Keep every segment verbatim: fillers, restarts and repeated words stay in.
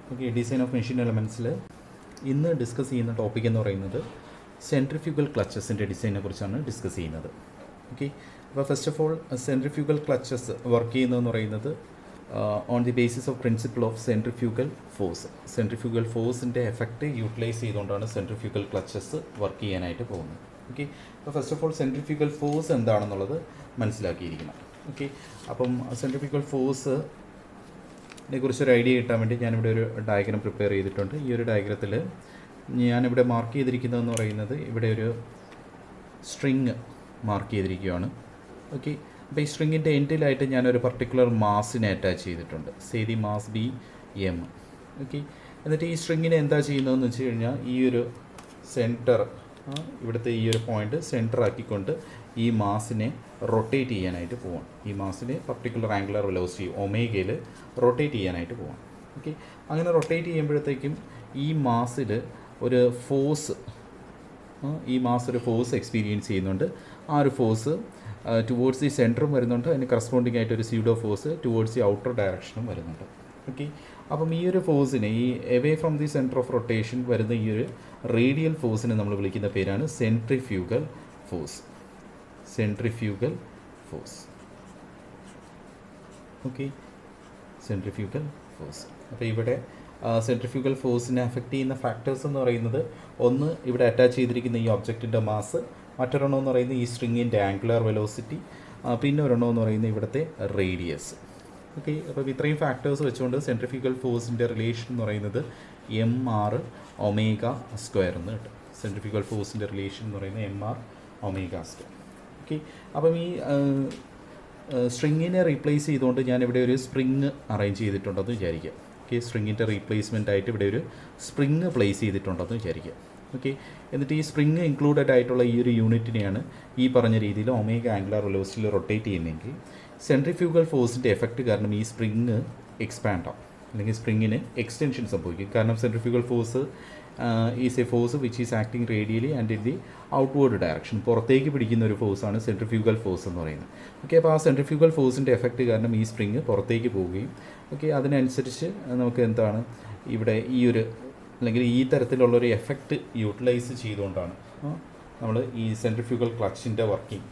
Okay, design of machine എലമെൻറ്റ്സിൽ ഇന്ന് discuss ചെയ്യുന്ന ടോപ്പിക് എന്ന് പറയുന്നത് സെൻട്രിഫ്യൂഗൽ ക്ലച്ചസിൻ്റെ ഡിസൈനെ കുറിച്ചാണ് ഡിസ്കസ് ചെയ്യുന്നത്. ഓക്കെ, അപ്പോൾ first of all centrifugal clutches work ചെയ്യുന്നതെന്ന് പറയുന്നത് on the basis of principle of centrifugal force. Centrifugal ഫോഴ്സിൻ്റെ എഫക്റ്റ് യൂട്ടിലൈസ് ചെയ്തുകൊണ്ടാണ് സെൻട്രിഫ്യൂഗൽ ക്ലച്ചസ് വർക്ക് ചെയ്യാനായിട്ട് പോകുന്നത്. ഓക്കെ, അപ്പോൾ first of all centrifugal force എന്താണെന്നുള്ളത് മനസ്സിലാക്കിയിരിക്കണം. ഓക്കെ, അപ്പം സെൻട്രിഫ്യൂഗൽ ഫോഴ്സ് ഇതിനെക്കുറിച്ചൊരു ഐഡിയ കിട്ടാൻ വേണ്ടി ഞാനിവിടെ ഒരു ഡയഗ്രം പ്രിപ്പയർ ചെയ്തിട്ടുണ്ട്. ഈ ഒരു ഡയഗ്രത്തിൽ ഞാനിവിടെ മാർക്ക് ചെയ്തിരിക്കുന്നതെന്ന് പറയുന്നത് ഇവിടെ ഒരു സ്ട്രിങ് മാർക്ക് ചെയ്തിരിക്കുകയാണ്. ഓക്കെ, അപ്പോൾ ഈ സ്ട്രിങ്ങിൻ്റെ എൻഡിലായിട്ട് ഞാനൊരു പർട്ടിക്കുലർ മാസിനെ അറ്റാച്ച് ചെയ്തിട്ടുണ്ട്. Say the mass be M. Okay, എന്നിട്ട് ഈ സ്ട്രിങ്ങിനെ എന്താ ചെയ്യുന്നതെന്ന് വെച്ച് കഴിഞ്ഞാൽ ഈ ഒരു സെൻറ്റർ, ഇവിടുത്തെ ഈ ഒരു പോയിൻ്റ് സെൻറ്റർ ആക്കിക്കൊണ്ട് ഈ മാസിനെ റൊട്ടേറ്റ് ചെയ്യാനായിട്ട് പോവാണ്. ഈ മാസിനെ പർട്ടിക്കുലർ ആംഗുലർ വെലോസിറ്റി ഒമേഗയിൽ റൊട്ടേറ്റ് ചെയ്യാനായിട്ട് പോവാണ്. ഓക്കെ, അങ്ങനെ റൊട്ടേറ്റ് ചെയ്യുമ്പോഴത്തേക്കും ഈ മാസിൽ ഒരു ഫോഴ്സ് ഈ മാസ് ഒരു ഫോഴ്സ് എക്സ്പീരിയൻസ് ചെയ്യുന്നുണ്ട്. ആ ഒരു ഫോഴ്സ് ടുവേർഡ്സ് ദി സെൻറ്ററും വരുന്നുണ്ട്, അതിന് കറസ്പോണ്ടിങ് ആയിട്ട് ഒരു pseudo force towards the outer ഡയറക്ഷനും വരുന്നുണ്ട്. ഓക്കെ, അപ്പം ഈ ഒരു ഫോഴ്സിനെ ഈ away from the centre of rotation വരുന്ന ഈ ഒരു റേഡിയൽ ഫോഴ്സിനെ നമ്മൾ വിളിക്കുന്ന പേരാണ് centrifugal force. Centrifugal force. Okay, centrifugal force. അപ്പോൾ ഇവിടെ സെൻട്രിഫ്യൂഗൽ ഫോഴ്സിനെ അഫക്റ്റ് ചെയ്യുന്ന ഫാക്ടേഴ്സ് എന്ന് പറയുന്നത് ഒന്ന് ഇവിടെ അറ്റാച്ച് ചെയ്തിരിക്കുന്ന ഈ ഒബ്ജക്റ്റിൻ്റെ മാസ്, മറ്റൊരെണ്ണം എന്ന് പറയുന്നത് ഈ സ്ട്രിങ്ങിൻ്റെ ആംഗുലർ വെലോസിറ്റി, പിന്നെ ഒരെണ്ണം എന്ന് പറയുന്നത് ഇവിടുത്തെ റേഡിയസ്. ഓക്കെ, അപ്പോൾ ഇത്രയും ഫാക്ടേഴ്സ് വെച്ചുകൊണ്ട് സെൻട്രിഫ്യൂഗൽ ഫോഴ്സിൻ്റെ റിലേഷൻ എന്ന് പറയുന്നത് എം ആർ ഒമേഗ സ്ക്വയർ എന്ന് കിട്ടും. സെൻട്രിഫ്യൂഗൽ ഫോഴ്സിൻ്റെ റിലേഷൻ എന്ന് പറയുന്നത് M R omega square. Okay, അപ്പം ഈ സ്ട്രിങ്ങിനെ റീപ്ലേസ് ചെയ്തുകൊണ്ട് ഞാനിവിടെ ഒരു സ്പ്രിങ് അറേഞ്ച് ചെയ്തിട്ടുണ്ടെന്ന് വിചാരിക്കുക. ഓക്കെ, സ്ട്രിങ്ങിൻ്റെ റീപ്ലേസ്മെൻ്റ് ആയിട്ട് ഇവിടെ ഒരു സ്പ്രിങ് പ്ലേസ് ചെയ്തിട്ടുണ്ടെന്ന് വിചാരിക്കുക. ഓക്കെ, എന്നിട്ട് ഈ സ്പ്രിങ് ഇൻക്ലൂഡഡ് ആയിട്ടുള്ള ഈ ഒരു യൂണിറ്റിനെയാണ് ഈ പറഞ്ഞ രീതിയിൽ ഒമേഗ ആംഗുലർ വെലോസിറ്റിയിൽ റൊട്ടേറ്റ് ചെയ്യുന്നതെങ്കിൽ സെൻട്രിഫ്യൂഗൽ ഫോഴ്സിൻ്റെ എഫക്റ്റ് കാരണം ഈ സ്പ്രിങ് എക്സ്പാൻഡ് ആവും, അല്ലെങ്കിൽ സ്പ്രിങ്ങിന് എക്സ്റ്റൻഷൻ സംഭവിക്കും. കാരണം centrifugal force is a force which is acting radially and in the outward direction. പുറത്തേക്ക് പിടിക്കുന്ന ഒരു ഫോഴ്സാണ് സെൻട്രിഫ്യൂഗൽ ഫോഴ്സ് എന്ന് പറയുന്നത്. ഓക്കെ, അപ്പോൾ ആ സെൻട്രിഫ്യൂഗൽ ഫോഴ്സിൻ്റെ എഫക്റ്റ് കാരണം ഈ സ്പ്രിങ് പുറത്തേക്ക് പോവുകയും ഓക്കെ അതിനനുസരിച്ച് നമുക്ക് എന്താണ് ഇവിടെ ഈ ഒരു അല്ലെങ്കിൽ ഈ തരത്തിലുള്ളൊരു എഫക്റ്റ് യൂട്ടിലൈസ് ചെയ്തുകൊണ്ടാണ് നമ്മൾ ഈ സെൻട്രിഫ്യൂഗൽ ക്ലച്ചിൻ്റെ വർക്കിംഗ്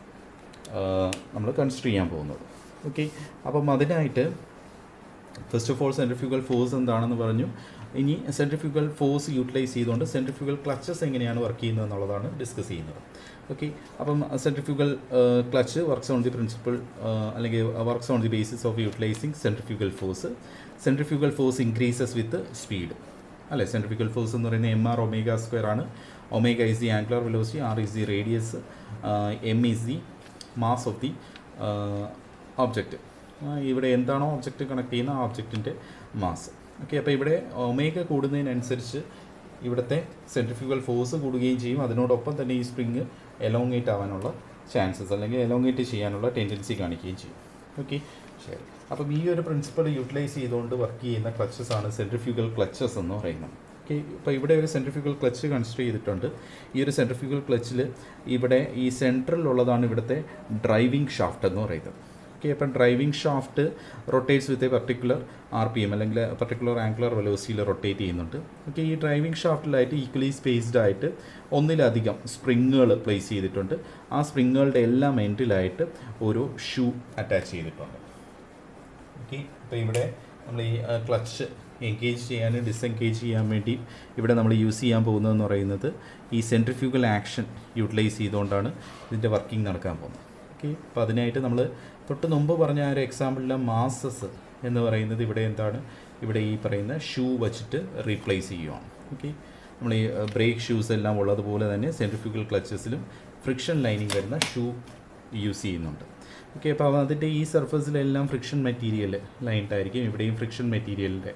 നമ്മൾ കൺസിഡർ ചെയ്യാൻ പോകുന്നത്. ഓക്കെ, അപ്പം അതിനായിട്ട് first of all centrifugal force എന്താണെന്ന് പറഞ്ഞു. ഇനി സെൻട്രിഫ്യൂഗൽ ഫോഴ്സ് യൂട്ടിലൈസ് ചെയ്തുകൊണ്ട് സെൻട്രിഫ്യൂഗൽ ക്ലച്ചസ് എങ്ങനെയാണ് വർക്ക് ചെയ്യുന്നത് എന്നുള്ളതാണ് ഡിസ്കസ് ചെയ്യുന്നത്. ഓക്കെ, അപ്പം centrifugal clutch works on the principle അല്ലെങ്കിൽ works on the basis of utilising centrifugal force. Centrifugal force increases with speed അല്ലേ. സെൻട്രിഫ്യൂഗൽ ഫോഴ്സ് എന്ന് പറയുന്നത് എം ആർ ഒമേഗ സ്ക്വയർ ആണ്. Omega is the angular velocity, R is the radius, M is the mass of the object. ഇവിടെ എന്താണോ object connect ചെയ്യുന്ന ആ ഒബ്ജക്റ്റിൻ്റെ mass. Okay, അപ്പോൾ ഇവിടെ ഒമേഗ കൂടുന്നതിനനുസരിച്ച് ഇവിടുത്തെ സെൻട്രിഫ്യൂഗൽ ഫോഴ്സ് കൂടുകയും ചെയ്യും. അതിനോടൊപ്പം തന്നെ ഈ സ്പ്രിങ് എലോങ്ങേറ്റ് ആവാനുള്ള ചാൻസസ് അല്ലെങ്കിൽ എലോങ്ങേറ്റ് ചെയ്യാനുള്ള ടെൻഡൻസി കാണിക്കുകയും ചെയ്യും. ഓക്കെ, ശരി. അപ്പം ഈ ഒരു പ്രിൻസിപ്പിൾ യൂട്ടിലൈസ് ചെയ്തുകൊണ്ട് വർക്ക് ചെയ്യുന്ന ക്ലച്ചസ് ആണ് സെൻട്രിഫ്യൂഗൽ ക്ലച്ചസ് എന്ന് പറയുന്നത്. ഓക്കെ, ഇപ്പോൾ ഇവിടെ ഒരു സെൻട്രിഫ്യൂഗൽ ക്ലച്ച് കൺസിഡർ ചെയ്തിട്ടുണ്ട്. ഈ ഒരു സെൻട്രിഫ്യൂഗൽ ക്ലച്ചിൽ ഇവിടെ ഈ സെൻട്രലിലുള്ളതാണ് ഇവിടുത്തെ ഡ്രൈവിംഗ് ഷാഫ്റ്റ് എന്ന് പറയുന്നത്. ഓക്കെ, അപ്പം driving shaft rotates with a particular R P M അല്ലെങ്കിൽ പർട്ടിക്കുലർ ആംഗുലർ വെലോസിറ്റിയിൽ റൊട്ടേറ്റ് ചെയ്യുന്നുണ്ട്. ഓക്കെ, ഈ ഡ്രൈവിംഗ് ഷാഫ്റ്റിലായിട്ട് ഈക്വലി സ്പേസ്ഡ് ആയിട്ട് ഒന്നിലധികം സ്പ്രിങ്ങുകൾ പ്ലേസ് ചെയ്തിട്ടുണ്ട്. ആ സ്പ്രിങ്ങുകളുടെ എല്ലാം എൻഡിലായിട്ട് ഒരു ഷൂ അറ്റാച്ച് ചെയ്തിട്ടുണ്ട്. ഓക്കെ, അപ്പോൾ ഇവിടെ നമ്മൾ ഈ ക്ലച്ച് എൻഗേജ് ചെയ്യാനും ഡിസെൻഗേജ് ചെയ്യാൻ വേണ്ടി ഇവിടെ നമ്മൾ യൂസ് ചെയ്യാൻ പോകുന്നതെന്ന് പറയുന്നത് ഈ സെൻട്രിഫ്യൂഗൽ ആക്ഷൻ യൂട്ടിലൈസ് ചെയ്തുകൊണ്ടാണ് ഇതിൻ്റെ വർക്കിംഗ് നടക്കാൻ പോകുന്നത്. ഓക്കെ, അപ്പോൾ അതിനായിട്ട് നമ്മൾ തൊട്ട് മുമ്പ് പറഞ്ഞ ആ ഒരു എക്സാമ്പിളിലെ മാസസ് എന്ന് പറയുന്നത് ഇവിടെ എന്താണ്, ഇവിടെ ഈ പറയുന്ന ഷൂ വച്ചിട്ട് റീപ്ലേസ് ചെയ്യുവാണ്. ഓക്കെ, നമ്മൾ ഈ ബ്രേക്ക് ഷൂസ് എല്ലാം ഉള്ളതുപോലെ തന്നെ സെൻട്രിഫ്യൂഗൽ ക്ലച്ചസിലും ഫ്രിക്ഷൻ ലൈനിങ് വരുന്ന ഷൂ യൂസ് ചെയ്യുന്നുണ്ട്. ഓക്കെ, അപ്പോൾ അതിൻ്റെ ഈ സർഫസിലെല്ലാം ഫ്രിക്ഷൻ മെറ്റീരിയൽ ലൈൻഡായിരിക്കും. ഇവിടെയും ഫ്രിക്ഷൻ മെറ്റീരിയലിൻ്റെ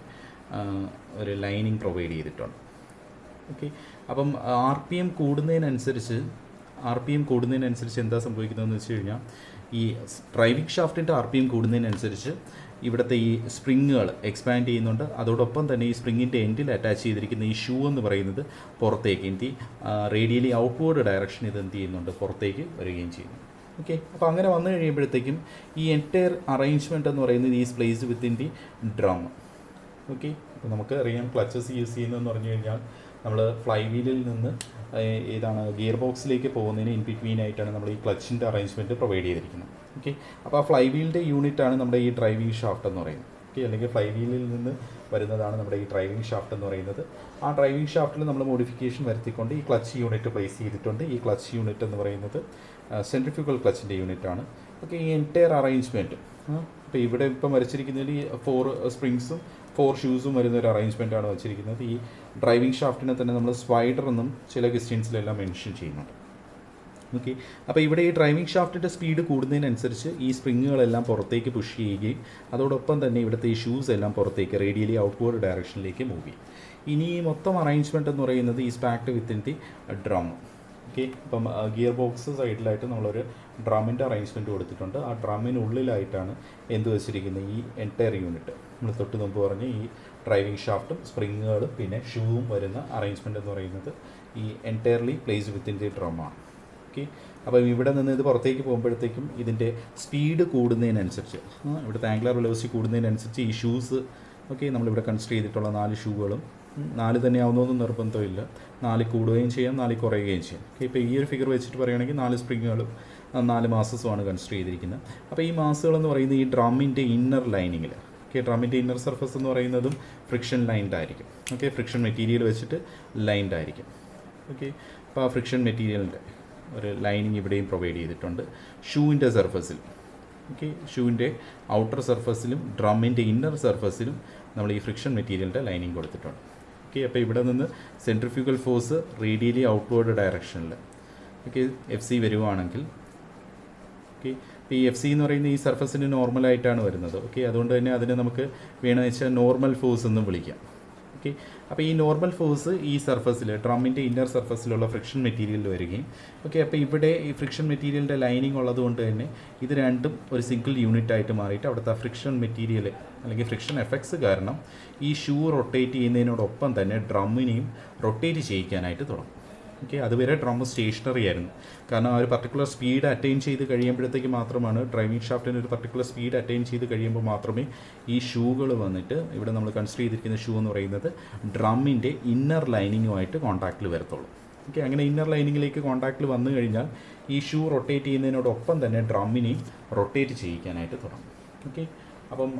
ഒരു ലൈനിങ് പ്രൊവൈഡ് ചെയ്തിട്ടുണ്ട്. ഓക്കെ, അപ്പം ആർ പി എം കൂടുന്നതിനനുസരിച്ച് ആർ പി എം കൂടുന്നതിനനുസരിച്ച് എന്താ സംഭവിക്കുന്നതെന്ന് വെച്ച് കഴിഞ്ഞാൽ ഈ ഡ്രൈവിംഗ് ഷാഫ്റ്റിൻ്റെ ആർ പി എം കൂടുന്നതിനനുസരിച്ച് ഇവിടുത്തെ ഈ സ്പ്രിങ്ങുകൾ എക്സ്പാൻഡ് ചെയ്യുന്നുണ്ട്. അതോടൊപ്പം തന്നെ ഈ സ്പ്രിങ്ങിൻ്റെ എൻഡിൽ അറ്റാച്ച് ചെയ്തിരിക്കുന്ന ഈ ഷൂ എന്ന് പറയുന്നത് പുറത്തേക്ക് എന്ത് റേഡിയലി ഔട്ട്വേർഡ് ഡയറക്ഷൻ ഇത് എന്ത് ചെയ്യുന്നുണ്ട്, പുറത്തേക്ക് വരികയും ചെയ്യുന്നു. ഓക്കെ, അപ്പോൾ അങ്ങനെ വന്നു കഴിയുമ്പോഴത്തേക്കും ഈ എൻറ്റയർ അറേഞ്ച്മെൻറ്റ് എന്ന് പറയുന്നത് is placed within the drum. Okay, അപ്പോൾ നമുക്ക് അറിയാം ക്ലച്ചസ് യൂസ് ചെയ്യുന്നതെന്ന് പറഞ്ഞു കഴിഞ്ഞാൽ നമ്മൾ ഫ്ലൈ വീലിൽ നിന്ന് ഏതാണ് ഗിയർ ബോക്സിലേക്ക് പോകുന്നതിന് ഇൻ ബിറ്റ്വീൻ ആയിട്ടാണ് നമ്മൾ ഈ ക്ലച്ചിൻ്റെ അറേഞ്ച്മെൻറ്റ് പ്രൊവൈഡ് ചെയ്തിരിക്കുന്നത്. ഓക്കെ, അപ്പോൾ ആ ഫ്ലൈ വീലിൻ്റെ യൂണിറ്റാണ് നമ്മുടെ ഈ ഡ്രൈവിംഗ് ഷാഫ്റ്റ് എന്ന് പറയുന്നത്. ഓക്കെ, അല്ലെങ്കിൽ ഫ്ലൈ വീലിൽ നിന്ന് വരുന്നതാണ് നമ്മുടെ ഈ ഡ്രൈവിംഗ് ഷാഫ്റ്റ് എന്ന് പറയുന്നത്. ആ ഡ്രൈവിംഗ് ഷാഫ്റ്റിൽ നമ്മൾ മോഡിഫിക്കേഷൻ വരുത്തിക്കൊണ്ട് ഈ ക്ലച്ച് യൂണിറ്റ് പ്ലേസ് ചെയ്തിട്ടുണ്ട്. ഈ ക്ലച്ച് യൂണിറ്റ് എന്ന് പറയുന്നത് സെൻട്രിഫ്യൂഗൽ ക്ലച്ചിൻ്റെ യൂണിറ്റാണ്. ഓക്കെ, ഈ എൻറ്റയർ അറേഞ്ച്മെൻറ്റ് അപ്പോൾ ഇവിടെ ഇപ്പം വരച്ചിരിക്കുന്നതിൽ ഈ ഫോർ സ്പ്രിങ്സും ഫോർ ഷൂസും വരുന്ന ഒരു അറേഞ്ച്മെൻറ്റാണ് വച്ചിരിക്കുന്നത്. ഈ ഡ്രൈവിംഗ് ഷാഫ്റ്റിനെ തന്നെ നമ്മൾ സ്പൈഡർ എന്നും ചില ക്വസ്റ്റ്യൻസിലെല്ലാം മെൻഷൻ ചെയ്യുന്നുണ്ട്. ഓക്കെ, അപ്പോൾ ഇവിടെ ഈ ഡ്രൈവിംഗ് ഷാഫ്റ്റിൻ്റെ സ്പീഡ് കൂടുന്നതിനനുസരിച്ച് ഈ സ്പ്രിങ്ങുകളെല്ലാം പുറത്തേക്ക് പുഷ് ചെയ്യുകയും അതോടൊപ്പം തന്നെ ഇവിടുത്തെ ഈ ഷൂസ് എല്ലാം പുറത്തേക്ക് റേഡിയലി ഔട്ട്വേർഡ് ഡയറക്ഷനിലേക്ക് മൂവ് ചെയ്യും. ഇനി ഈ മൊത്തം അറേഞ്ച്മെൻറ്റ് എന്ന് പറയുന്നത് ഈ packed within the drum. Okay, ഇപ്പം ഗിയർ ബോക്സ് സൈഡിലായിട്ട് നമ്മളൊരു ഡ്രമ്മിൻ്റെ അറേഞ്ച്മെൻറ്റ് കൊടുത്തിട്ടുണ്ട്. ആ ഡ്രമ്മിനുള്ളിലായിട്ടാണ് എന്ത് വെച്ചിരിക്കുന്നത് ഈ എൻറ്റയർ യൂണിറ്റ് നമ്മൾ തൊട്ട് മുമ്പ് പറഞ്ഞ് ഈ ഡ്രൈവിംഗ് ഷാഫ്റ്റും സ്പ്രിങ്ങുകളും പിന്നെ ഷൂവും വരുന്ന അറേഞ്ച്മെൻറ്റ് എന്ന് പറയുന്നത് ഈ എൻറ്റയർലി പ്ലേസ് വിത്തിൻ ദി ഡ്രമ്മാണ്. ഓക്കെ, അപ്പം ഇവിടെ നിന്ന് ഇത് പുറത്തേക്ക് പോകുമ്പോഴത്തേക്കും ഇതിൻ്റെ സ്പീഡ് കൂടുന്നതിനനുസരിച്ച് ഇവിടുത്തെ ആംഗുലർ വെലോസിറ്റി കൂടുന്നതിനനുസരിച്ച് ഈ ഷൂസ് ഓക്കെ നമ്മളിവിടെ കൺസിഡർ ചെയ്തിട്ടുള്ള നാല് ഷൂകളും നാല് തന്നെ ആവുന്നതൊന്നും നിർബന്ധമില്ല, നാല് കൂടുകയും ചെയ്യാം നാല് കുറയുകയും ചെയ്യാം. ഓക്കെ, ഇപ്പോൾ ഈ ഒരു ഫിഗർ വെച്ചിട്ട് പറയുകയാണെങ്കിൽ നാല് സ്പ്രിങ്ങുകളും നാല് മാസസുമാണ് കൺസിഡർ ചെയ്തിരിക്കുന്നത്. അപ്പോൾ ഈ മാസുകളെന്ന് പറയുന്നത് ഈ ഡ്രമ്മിൻ്റെ ഇന്നർ ലൈനിങ്ങിൽ ഓക്കെ ഡ്രമ്മിൻ്റെ ഇന്നർ സർഫസ് എന്ന് പറയുന്നതും ഫ്രിക്ഷൻ ലൈൻഡ് ആയിരിക്കും. ഓക്കെ, ഫ്രിക്ഷൻ മെറ്റീരിയൽ വെച്ചിട്ട് ലൈൻഡ് ആയിരിക്കും. ഓക്കെ, അപ്പോൾ ആ ഫ്രിക്ഷൻ മെറ്റീരിയലിൻ്റെ ഒരു ലൈനിങ് ഇവിടെയും പ്രൊവൈഡ് ചെയ്തിട്ടുണ്ട്. ഷൂവിൻ്റെ സർഫസിൽ ഓക്കെ ഷൂവിൻ്റെ ഔട്ടർ സർഫസിലും ഡ്രമ്മിൻ്റെ ഇന്നർ സർഫസിലും നമ്മൾ ഈ ഫ്രിക്ഷൻ മെറ്റീരിയലിൻ്റെ ലൈനിങ് കൊടുത്തിട്ടുണ്ട്. ഓക്കെ, അപ്പോൾ ഇവിടെ നിന്ന് സെൻട്രിഫ്യൂഗൽ ഫോഴ്സ് റേഡിയലി ഔട്ട്വേർഡ് ഡയറക്ഷനിൽ ഓക്കെ എഫ് സി വരുവാണെങ്കിൽ ഓക്കെ ഈ എഫ് സി എന്ന് പറയുന്ന ഈ സർഫസിന് നോർമലായിട്ടാണ് വരുന്നത്. ഓക്കെ, അതുകൊണ്ട് തന്നെ അതിനെ നമുക്ക് വേണമെന്ന് വെച്ചാൽ നോർമൽ ഫോഴ്സ് എന്നും വിളിക്കാം. ഓക്കെ, അപ്പോൾ ഈ നോർമൽ ഫോഴ്സ് ഈ സർഫസിൽ ഡ്രമ്മിൻ്റെ ഇന്നർ സർഫസിലുള്ള ഫ്രിക്ഷൻ മെറ്റീരിയലിൽ വരികയും ഓക്കെ അപ്പോൾ ഇവിടെ ഈ ഫ്രിക്ഷൻ മെറ്റീരിയലിൻ്റെ ലൈനിങ് ഉള്ളതുകൊണ്ട് തന്നെ ഇത് രണ്ടും ഒരു സിംഗിൾ യൂണിറ്റ് ആയിട്ട് മാറിയിട്ട് അവിടുത്തെ ഫ്രിക്ഷൻ മെറ്റീരിയൽ അല്ലെങ്കിൽ ഫ്രിക്ഷൻ എഫക്ട്സ് കാരണം ഈ ഷൂ റൊട്ടേറ്റ് ചെയ്യുന്നതിനോടൊപ്പം തന്നെ ഡ്രമ്മിനെയും റൊട്ടേറ്റ് ചെയ്യിക്കാനായിട്ട് തുടങ്ങും. ഓക്കെ, അതുവരെ ഡ്രം സ്റ്റേഷനറി ആയിരുന്നു. കാരണം ആ ഒരു പർട്ടിക്കുലർ സ്പീഡ് അറ്റൈൻ ചെയ്ത് കഴിയുമ്പോഴത്തേക്ക് മാത്രമാണ് ഡ്രൈവിംഗ് ഷാഫ്റ്റിന് ഒരു പർട്ടിക്കുലർ സ്പീഡ് അറ്റൈൻ ചെയ്ത് കഴിയുമ്പോൾ മാത്രമേ ഈ ഷൂകൾ വന്നിട്ട് ഇവിടെ നമ്മൾ കൺസിഡർ ചെയ്തിരിക്കുന്ന ഷൂ എന്ന് പറയുന്നത് ഡ്രമ്മിൻ്റെ ഇന്നർ ലൈനിങ്ങുമായിട്ട് കോൺടാക്റ്റിൽ വരത്തുള്ളൂ. ഓക്കെ, അങ്ങനെ ഇന്നർ ലൈനിങ്ങിലേക്ക് കോൺടാക്റ്റിൽ വന്നു കഴിഞ്ഞാൽ ഈ ഷൂ റൊട്ടേറ്റ് ചെയ്യുന്നതിനോടൊപ്പം തന്നെ ഡ്രമ്മിനെയും റൊട്ടേറ്റ് ചെയ്യിക്കാനായിട്ട് തുടങ്ങും. ഓക്കെ, അപ്പം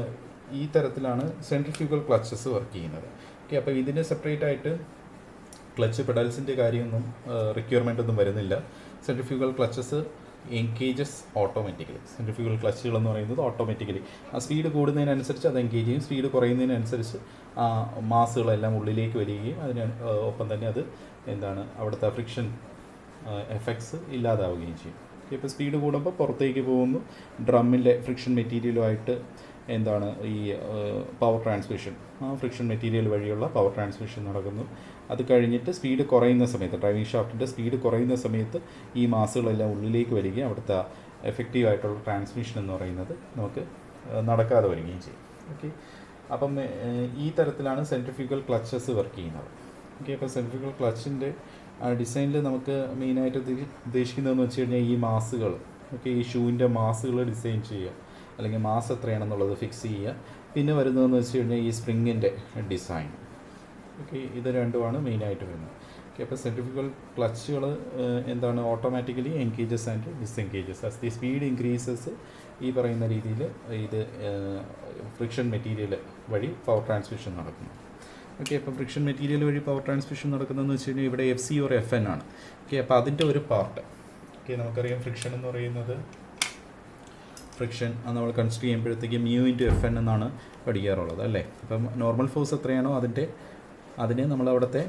ഈ തരത്തിലാണ് സെൻട്രിഫ്യൂഗൽ ക്ലച്ചസ് വർക്ക് ചെയ്യുന്നത്. ഓക്കെ, അപ്പോൾ ഇതിന് സെപ്പറേറ്റ് ആയിട്ട് ക്ലച്ച് പെഡൽസിൻ്റെ കാര്യമൊന്നും റിക്വയർമെൻ്റ് ഒന്നും വരുന്നില്ല. Centrifugal clutches engages automatically. Centrifugal ക്ലച്ചുകൾ എന്ന് പറയുന്നത് ഓട്ടോമാറ്റിക്കലി ആ സ്പീഡ് കൂടുന്നതിനനുസരിച്ച് അത് എൻഗേജ് ചെയ്യും, സ്പീഡ് കുറയുന്നതിനനുസരിച്ച് ആ മാസുകളെല്ലാം ഉള്ളിലേക്ക് വരികയും അതിന് ഒപ്പം തന്നെ അത് എന്താണ് അവിടുത്തെ ഫ്രിക്ഷൻ എഫക്ട്സ് ഇല്ലാതാവുകയും ചെയ്യും. ഇപ്പോൾ സ്പീഡ് കൂടുമ്പോൾ പുറത്തേക്ക് പോകുന്നു, ഡ്രമ്മിൻ്റെ ഫ്രിക്ഷൻ മെറ്റീരിയലുമായിട്ട് എന്താണ് ഈ പവർ ട്രാൻസ്മിഷൻ ആ ഫ്രിക്ഷൻ മെറ്റീരിയൽ വഴിയുള്ള പവർ ട്രാൻസ്മിഷൻ നടക്കുന്നു. അത് കഴിഞ്ഞിട്ട് സ്പീഡ് കുറയുന്ന സമയത്ത് ഡ്രൈവിംഗ് ഷാഫ്റ്റിൻ്റെ സ്പീഡ് കുറയുന്ന സമയത്ത് ഈ മാസുകളെല്ലാം ഉള്ളിലേക്ക് വരികയും അവിടുത്തെ എഫക്റ്റീവായിട്ടുള്ള ട്രാൻസ്മിഷൻ എന്ന് പറയുന്നത് നമുക്ക് നടക്കാതെ വരികയും ചെയ്യും. ഓക്കെ, അപ്പം ഈ തരത്തിലാണ് സെൻട്രിഫ്യൂഗൽ ക്ലച്ചസ് വർക്ക് ചെയ്യുന്നത്. ഓക്കെ, അപ്പോൾ സെൻട്രിഫ്യൂഗൽ ക്ലച്ചിൻ്റെ ഡിസൈനിൽ നമുക്ക് മെയിനായിട്ട് ഉദ്ദേശിക്കുന്നതെന്ന് വെച്ച് കഴിഞ്ഞാൽ ഈ മാസുകൾ ഓക്കെ ഈ ഷൂവിൻ്റെ മാസുകൾ ഡിസൈൻ ചെയ്യുക അല്ലെങ്കിൽ മാസ് എത്രയാണെന്നുള്ളത് ഫിക്സ് ചെയ്യുക. പിന്നെ വരുന്നതെന്ന് വെച്ച് കഴിഞ്ഞാൽ ഈ സ്പ്രിങ്ങിൻ്റെ ഡിസൈൻ. ഓക്കെ, ഇത് രണ്ടുമാണ് മെയിനായിട്ട് വരുന്നത്. ഓക്കെ, അപ്പോൾ സെൻട്രിഫ്യൂഗൽ ക്ലച്ചുകൾ എന്താണ് automatically engages and disengages. As the speed increases ഈ പറയുന്ന രീതിയിൽ ഇത് ഫ്രിക്ഷൻ മെറ്റീരിയൽ വഴി പവർ ട്രാൻസ്മിഷൻ നടക്കുന്നു. ഓക്കെ, അപ്പോൾ ഫ്രിക്ഷൻ മെറ്റീരിയൽ വഴി പവർ ട്രാൻസ്മിഷൻ നടക്കുന്നതെന്ന് വെച്ച് കഴിഞ്ഞാൽ ഇവിടെ F C or F N ആണ്. ഓക്കെ, അപ്പോൾ അതിൻ്റെ ഒരു പാർട്ട് ഓക്കെ നമുക്കറിയാം ഫ്രിക്ഷൻ എന്ന് പറയുന്നത് ഫ്രിക്ഷൻ അത് നമ്മൾ കൺസിഡർ ചെയ്യുമ്പോഴത്തേക്ക് മ്യൂ ഇൻറ്റു എഫ് എൻ എന്നാണ് പഠിക്കാറുള്ളത് അല്ലേ. അപ്പം നോർമൽ ഫോഴ്സ് എത്രയാണോ അതിൻ്റെ അതിനെ നമ്മൾ അവിടുത്തെ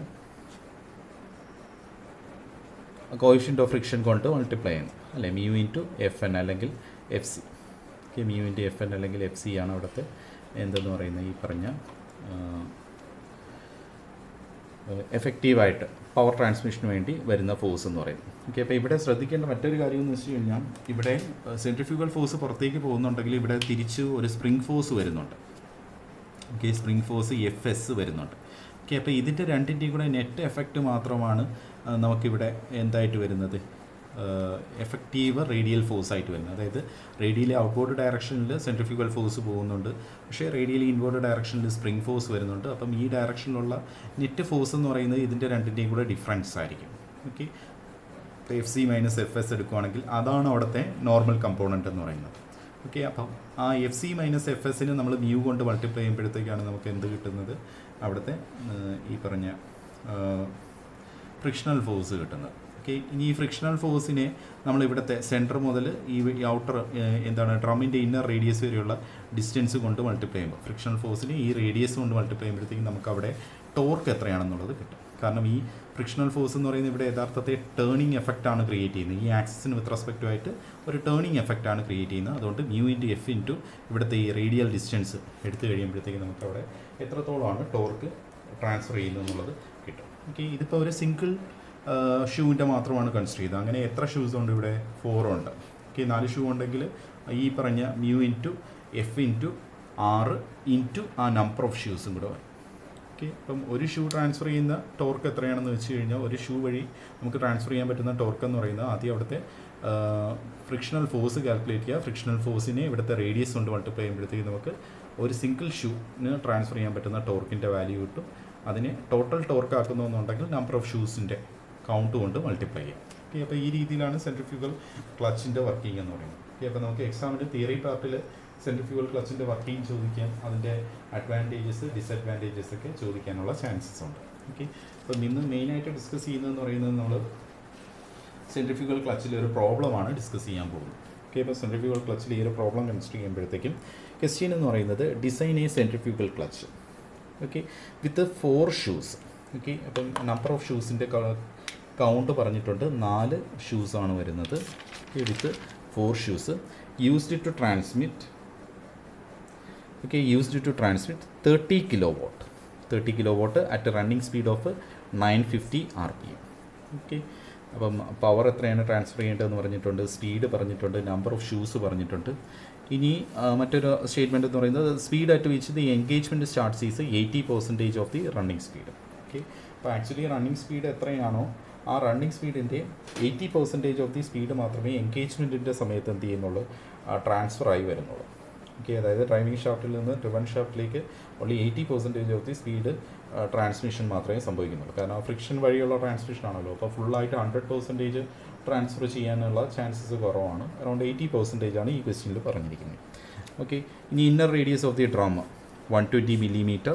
കോയിഫിഷ്യൻ്റ് ഓഫ് ഫ്രിക്ഷൻ കൊണ്ട് മൾട്ടിപ്ലൈ ചെയ്യുന്നു അല്ലേ, മ്യൂ ഇൻറ്റു എഫ് എൻ അല്ലെങ്കിൽ F C. Okay, mu into F N അല്ലെങ്കിൽ എഫ് സി ആണ് അവിടുത്തെ എന്തെന്ന് പറയുന്നത് ഈ പറഞ്ഞ എഫക്റ്റീവായിട്ട് പവർ ട്രാൻസ്മിഷന് വേണ്ടി വരുന്ന ഫോഴ്സ് എന്ന് പറയുന്നത്. ഓക്കെ, അപ്പോൾ ഇവിടെ ശ്രദ്ധിക്കേണ്ട മറ്റൊരു കാര്യം എന്ന് വെച്ച് കഴിഞ്ഞാൽ ഇവിടെ സെൻട്രിഫ്യൂഗൽ ഫോഴ്സ് പുറത്തേക്ക് പോകുന്നുണ്ടെങ്കിൽ ഇവിടെ തിരിച്ച് ഒരു സ്പ്രിംഗ് ഫോഴ്സ് വരുന്നുണ്ട്. Okay, spring force F S വരുന്നുണ്ട്. ഓക്കെ, അപ്പോൾ ഇതിൻ്റെ രണ്ടിൻ്റെയും കൂടെ നെറ്റ് എഫക്റ്റ് മാത്രമാണ് നമുക്കിവിടെ എന്തായിട്ട് വരുന്നത് എഫക്റ്റീവ് റേഡിയൽ ഫോഴ്സ് ആയിട്ട് വരുന്നത്. അതായത് റേഡിയലി ഔട്ട്വേർഡ് ഡയറക്ഷനിൽ സെൻട്രിഫ്യൂഗൽ ഫോഴ്സ് പോകുന്നുണ്ട്, പക്ഷേ റേഡിയലി ഇൻവേർഡ് ഡയറക്ഷനിൽ സ്പ്രിംഗ് ഫോഴ്സ് വരുന്നുണ്ട്. അപ്പം ഈ ഡയറക്ഷനിലുള്ള നെറ്റ് ഫോഴ്സ് എന്ന് പറയുന്നത് ഇതിൻ്റെ രണ്ടിൻ്റെയും കൂടെ ഡിഫറൻസ് ആയിരിക്കും. Okay, F C minus F S എടുക്കുകയാണെങ്കിൽ അതാണ് അവിടുത്തെ നോർമൽ കമ്പോണൻറ്റ് എന്ന് പറയുന്നത്. ഓക്കെ, അപ്പം ആ എഫ് സി മൈനസ് എഫ് എസിന് നമ്മൾ മ്യൂ കൊണ്ട് മൾട്ടിപ്ലൈ ചെയ്യുമ്പോഴത്തേക്കാണ് നമുക്ക് എന്ത് കിട്ടുന്നത്, അവിടുത്തെ ഈ പറഞ്ഞ ഫ്രിക്ഷണൽ ഫോഴ്സ് കിട്ടുന്നത്. ഓക്കെ, ഇനി ഈ ഫ്രിക്ഷണൽ ഫോഴ്സിനെ നമ്മൾ ഇവിടുത്തെ സെൻറ്റർ മുതൽ ഈ ഔട്ടർ എന്താണ് ഡ്രമ്മിൻ്റെ ഇന്നർ റേഡിയസ് വരെയുള്ള ഡിസ്റ്റൻസ് കൊണ്ട് മൾട്ടിപ്ലൈ ചെയ്യുമ്പോൾ ഫ്രിക്ഷണൽ ഫോഴ്സിനെ ഈ റേഡിയസ് കൊണ്ട് മൾട്ടിപ്ലൈ ചെയ്യുമ്പോഴത്തേക്കും നമുക്ക് അവിടെ ടോർക്ക് എത്രയാണെന്നുള്ളത് കിട്ടും. കാരണം ഈ ഫ്രിക്ഷണൽ ഫോഴ്സ് എന്ന് പറയുന്നത് ഇവിടെ യഥാർത്ഥത്തെ ടേണിംഗ് എഫക്റ്റാണ് ക്രിയേറ്റ് ചെയ്യുന്നത്. ഈ ആക്സിസിന് വിത്ത് റെസ്പെക്റ്റുമായിട്ട് ഒരു ടേണിംഗ് എഫക്റ്റാണ് ക്രിയേറ്റ് ചെയ്യുന്നത്. അതുകൊണ്ട് മ്യൂ ഇൻറ്റു എഫ് ഇൻറ്റു ഇവിടുത്തെ ഈ റേഡിയൽ ഡിസ്റ്റൻസ് എടുത്തു കഴിയുമ്പോഴത്തേക്ക് നമുക്ക് അവിടെ എത്രത്തോളമാണ് ടോർക്ക് ട്രാൻസ്ഫർ ചെയ്യുന്നത് എന്നുള്ളത് കിട്ടും. ഓക്കെ, ഇതിപ്പോൾ ഒരു സിംഗിൾ ഷൂവിൻ്റെ മാത്രമാണ് കൺസിഡർ ചെയ്തത്. അങ്ങനെ എത്ര ഷൂസ് ഉണ്ട് ഇവിടെ? ഫോറുണ്ട്. ഓക്കെ, നാല് ഷൂ ഉണ്ടെങ്കിൽ ഈ പറഞ്ഞ മ്യൂ ഇൻറ്റു എഫ് ഇൻറ്റു ആറ് ഇൻറ്റു ആ നമ്പർ ഓഫ് ഷൂസും കൂടെ വരും. ഓക്കെ, അപ്പം ഒരു ഷൂ ട്രാൻസ്ഫർ ചെയ്യുന്ന ടോർക്ക് എത്രയാണെന്ന് വെച്ച് കഴിഞ്ഞാൽ ഒരു ഷൂ വഴി നമുക്ക് ട്രാൻസ്ഫർ ചെയ്യാൻ പറ്റുന്ന ടോർക്ക് എന്ന് പറയുന്നത് ആദ്യം അവിടുത്തെ ഫ്രിക്ഷണൽ ഫോഴ്സ് കാൽക്കുലേറ്റ് ചെയ്യുക. ഫ്രിക്ഷണൽ ഫോഴ്സിനെ ഇവിടുത്തെ റേഡിയസ് കൊണ്ട് മൾട്ടിപ്ലൈ ചെയ്യുമ്പോഴത്തേക്ക് നമുക്ക് ഒരു സിംഗിൾ ഷൂവിന് ട്രാൻസ്ഫർ ചെയ്യാൻ പറ്റുന്ന ടോർക്കിൻ്റെ വാല്യൂ കിട്ടും. അതിനെ ടോട്ടൽ ടോർക്ക് ആക്കുന്നതെന്നുണ്ടെങ്കിൽ നമ്പർ ഓഫ് ഷൂസിൻ്റെ കൗണ്ട് കൊണ്ട് മൾട്ടിപ്ലൈ ചെയ്യാം. ഓക്കെ, അപ്പോൾ ഈ രീതിയിലാണ് സെൻട്രിഫ്യൂഗൽ ക്ലച്ചിൻ്റെ വർക്കിംഗ് എന്ന് പറയുന്നത്. ഓക്കെ, അപ്പോൾ നമുക്ക് എക്സാമിൻ്റെ തിയറി പാർട്ടിൽ സെൻട്രിഫ്യൂഗൽ ക്ലച്ചിൻ്റെ വർക്കിംഗ് ചോദിക്കാം, അതിൻ്റെ അഡ്വാൻറ്റേജസ് ഡിസഡ്വാൻറ്റേജസ് ഒക്കെ ചോദിക്കാനുള്ള ചാൻസസ് ഉണ്ട്. ഓക്കെ, അപ്പം ഇന്ന് മെയിനായിട്ട് ഡിസ്കസ് ചെയ്യുന്നതെന്ന് പറയുന്നത് നമ്മൾ സെൻട്രിഫ്യൂഗൽ ക്ലച്ചിലെ ഒരു പ്രോബ്ലമാണ് ഡിസ്കസ് ചെയ്യാൻ പോകുന്നത്. ഓക്കെ, അപ്പോൾ സെൻട്രിഫ്യൂഗൽ ക്ലച്ചിൽ ഈ ഒരു പ്രോബ്ലം കൺസിഡർ ചെയ്യുമ്പോഴത്തേക്കും ക്വസ്റ്റ്യൻ എന്ന് പറയുന്നത് design a centrifugal clutch. Okay, with four shoes. Okay, അപ്പം നമ്പർ ഓഫ് ഷൂസിൻ്റെ കൗണ്ട് പറഞ്ഞിട്ടുണ്ട്, നാല് ഷൂസാണ് വരുന്നത്. Okay, with four shoes used to transmit okay used to transmit thirty kilowatt thirty kilowatt at running speed of nine fifty R P M. Okay, അപ്പം power എത്രയാണ് transfer ചെയ്യേണ്ടതെന്ന് പറഞ്ഞിട്ടുണ്ട്, speed പറഞ്ഞിട്ടുണ്ട്, number of shoes പറഞ്ഞിട്ടുണ്ട്. ഇനി മറ്റൊരു statement എന്ന് പറയുന്നത് speed at which the engagement starts is eighty percentage of the running speed. Okay, അപ്പോൾ ആക്ച്വലി റണ്ണിങ് സ്പീഡ് എത്രയാണോ ആ റണ്ണിങ് സ്പീഡിൻ്റെ eighty percentage of the speed മാത്രമേ എൻഗേജ്മെൻറ്റിൻ്റെ സമയത്ത് എന്ത് ചെയ്യുന്നുള്ളൂ, ട്രാൻസ്ഫർ ആയി വരുന്നുള്ളൂ. ഓക്കെ, അതായത് ഡ്രൈവിംഗ് ഷാഫ്റ്റിൽ നിന്ന് ഡ്രിവൺ ഷാഫ്റ്റിലേക്ക് only eighty percentage of the speed transmission മാത്രമേ സംഭവിക്കുന്നുള്ളൂ. കാരണം ആ ഫ്രിക്ഷൻ വഴിയുള്ള ട്രാൻസ്മിഷൻ ആണല്ലോ. അപ്പോൾ ഫുള്ളായിട്ട് ഹൺഡ്രഡ് പെർസെൻറ്റേജ് ട്രാൻസ്ഫർ ചെയ്യാനുള്ള ചാൻസസ് കുറവാണ്. അറൗണ്ട് എയ്റ്റി പെർസെൻറ്റേജ് ആണ് ഈ ക്വസ്റ്റ്യനിൽ പറഞ്ഞിരിക്കുന്നത്. ഓക്കെ, ഇനി inner radius of the drum one twenty millimetre.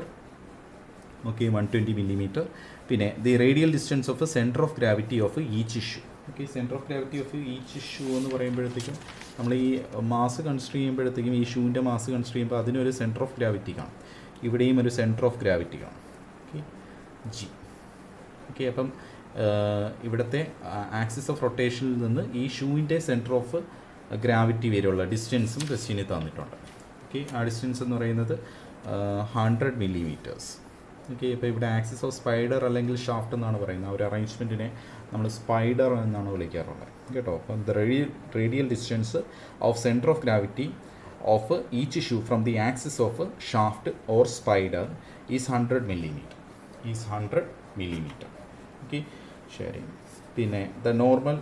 Okay, one twenty millimetre. പിന്നെ the radial distance of centre of gravity of each issue. Okay, centre of gravity of each issue എന്ന് പറയുമ്പോഴത്തേക്കും നമ്മൾ ഈ മാസ് കൺസിഡർ ചെയ്യുമ്പോഴത്തേക്കും ഈ ഷൂവിൻ്റെ mass consider ചെയ്യുമ്പോൾ അതിനൊരു centre of gravity കാണും. ഇവിടെയും ഒരു സെൻറ്റർ ഓഫ് ഗ്രാവിറ്റി കാണും. Okay, G. ഓക്കെ, അപ്പം ഇവിടുത്തെ ആക്സിസ് ഓഫ് റൊട്ടേഷനിൽ നിന്ന് ഈ ഷൂവിൻ്റെ സെൻറ്റർ ഓഫ് ഗ്രാവിറ്റി വരെയുള്ള ഡിസ്റ്റൻസും ക്വസ്റ്റ്യനിൽ തന്നിട്ടുണ്ട്. ഓക്കെ, ആ ഡിസ്റ്റൻസ് എന്ന് പറയുന്നത് ഹൺഡ്രഡ് മില്ലിമീറ്റേഴ്സ്. ഓക്കെ, ഇപ്പോൾ ഇവിടെ ആക്സിസ് ഓഫ് സ്പൈഡർ അല്ലെങ്കിൽ ഷാഫ്റ്റ് എന്നാണ് പറയുന്നത്. ആ ഒരു അറേഞ്ച്മെൻറ്റിനെ നമ്മൾ സ്പൈഡർ എന്നാണ് വിളിക്കാറുള്ളത് കേട്ടോ. അപ്പം the radial radial distance of centre of gravity of each shoe from the axis of shaft or spider is hundred millimetre is hundred millimetre. Okay, ശരി. പിന്നെ the normal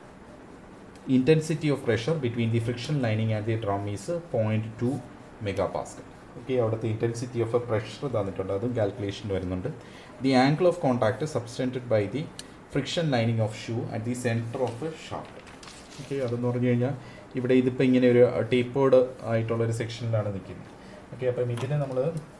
intensity of pressure between the friction lining and the drum is point two mega pascal. Okay, അവിടുത്തെ intensity of pressure തന്നിട്ടുണ്ട്, അതും calculation വരുന്നുണ്ട്. The angle of contact subtended by the friction lining of shoe at the centre of shaft. Okay, അതെന്ന് പറഞ്ഞു കഴിഞ്ഞാൽ ഇവിടെ ഇതിപ്പോൾ ഇങ്ങനെ ഒരു ടേപ്പേർഡ് ആയിട്ടുള്ളൊരു സെക്ഷനിലാണ് നിൽക്കുന്നത്. ഓക്കെ, അപ്പം ഇതിനെ നമ്മൾ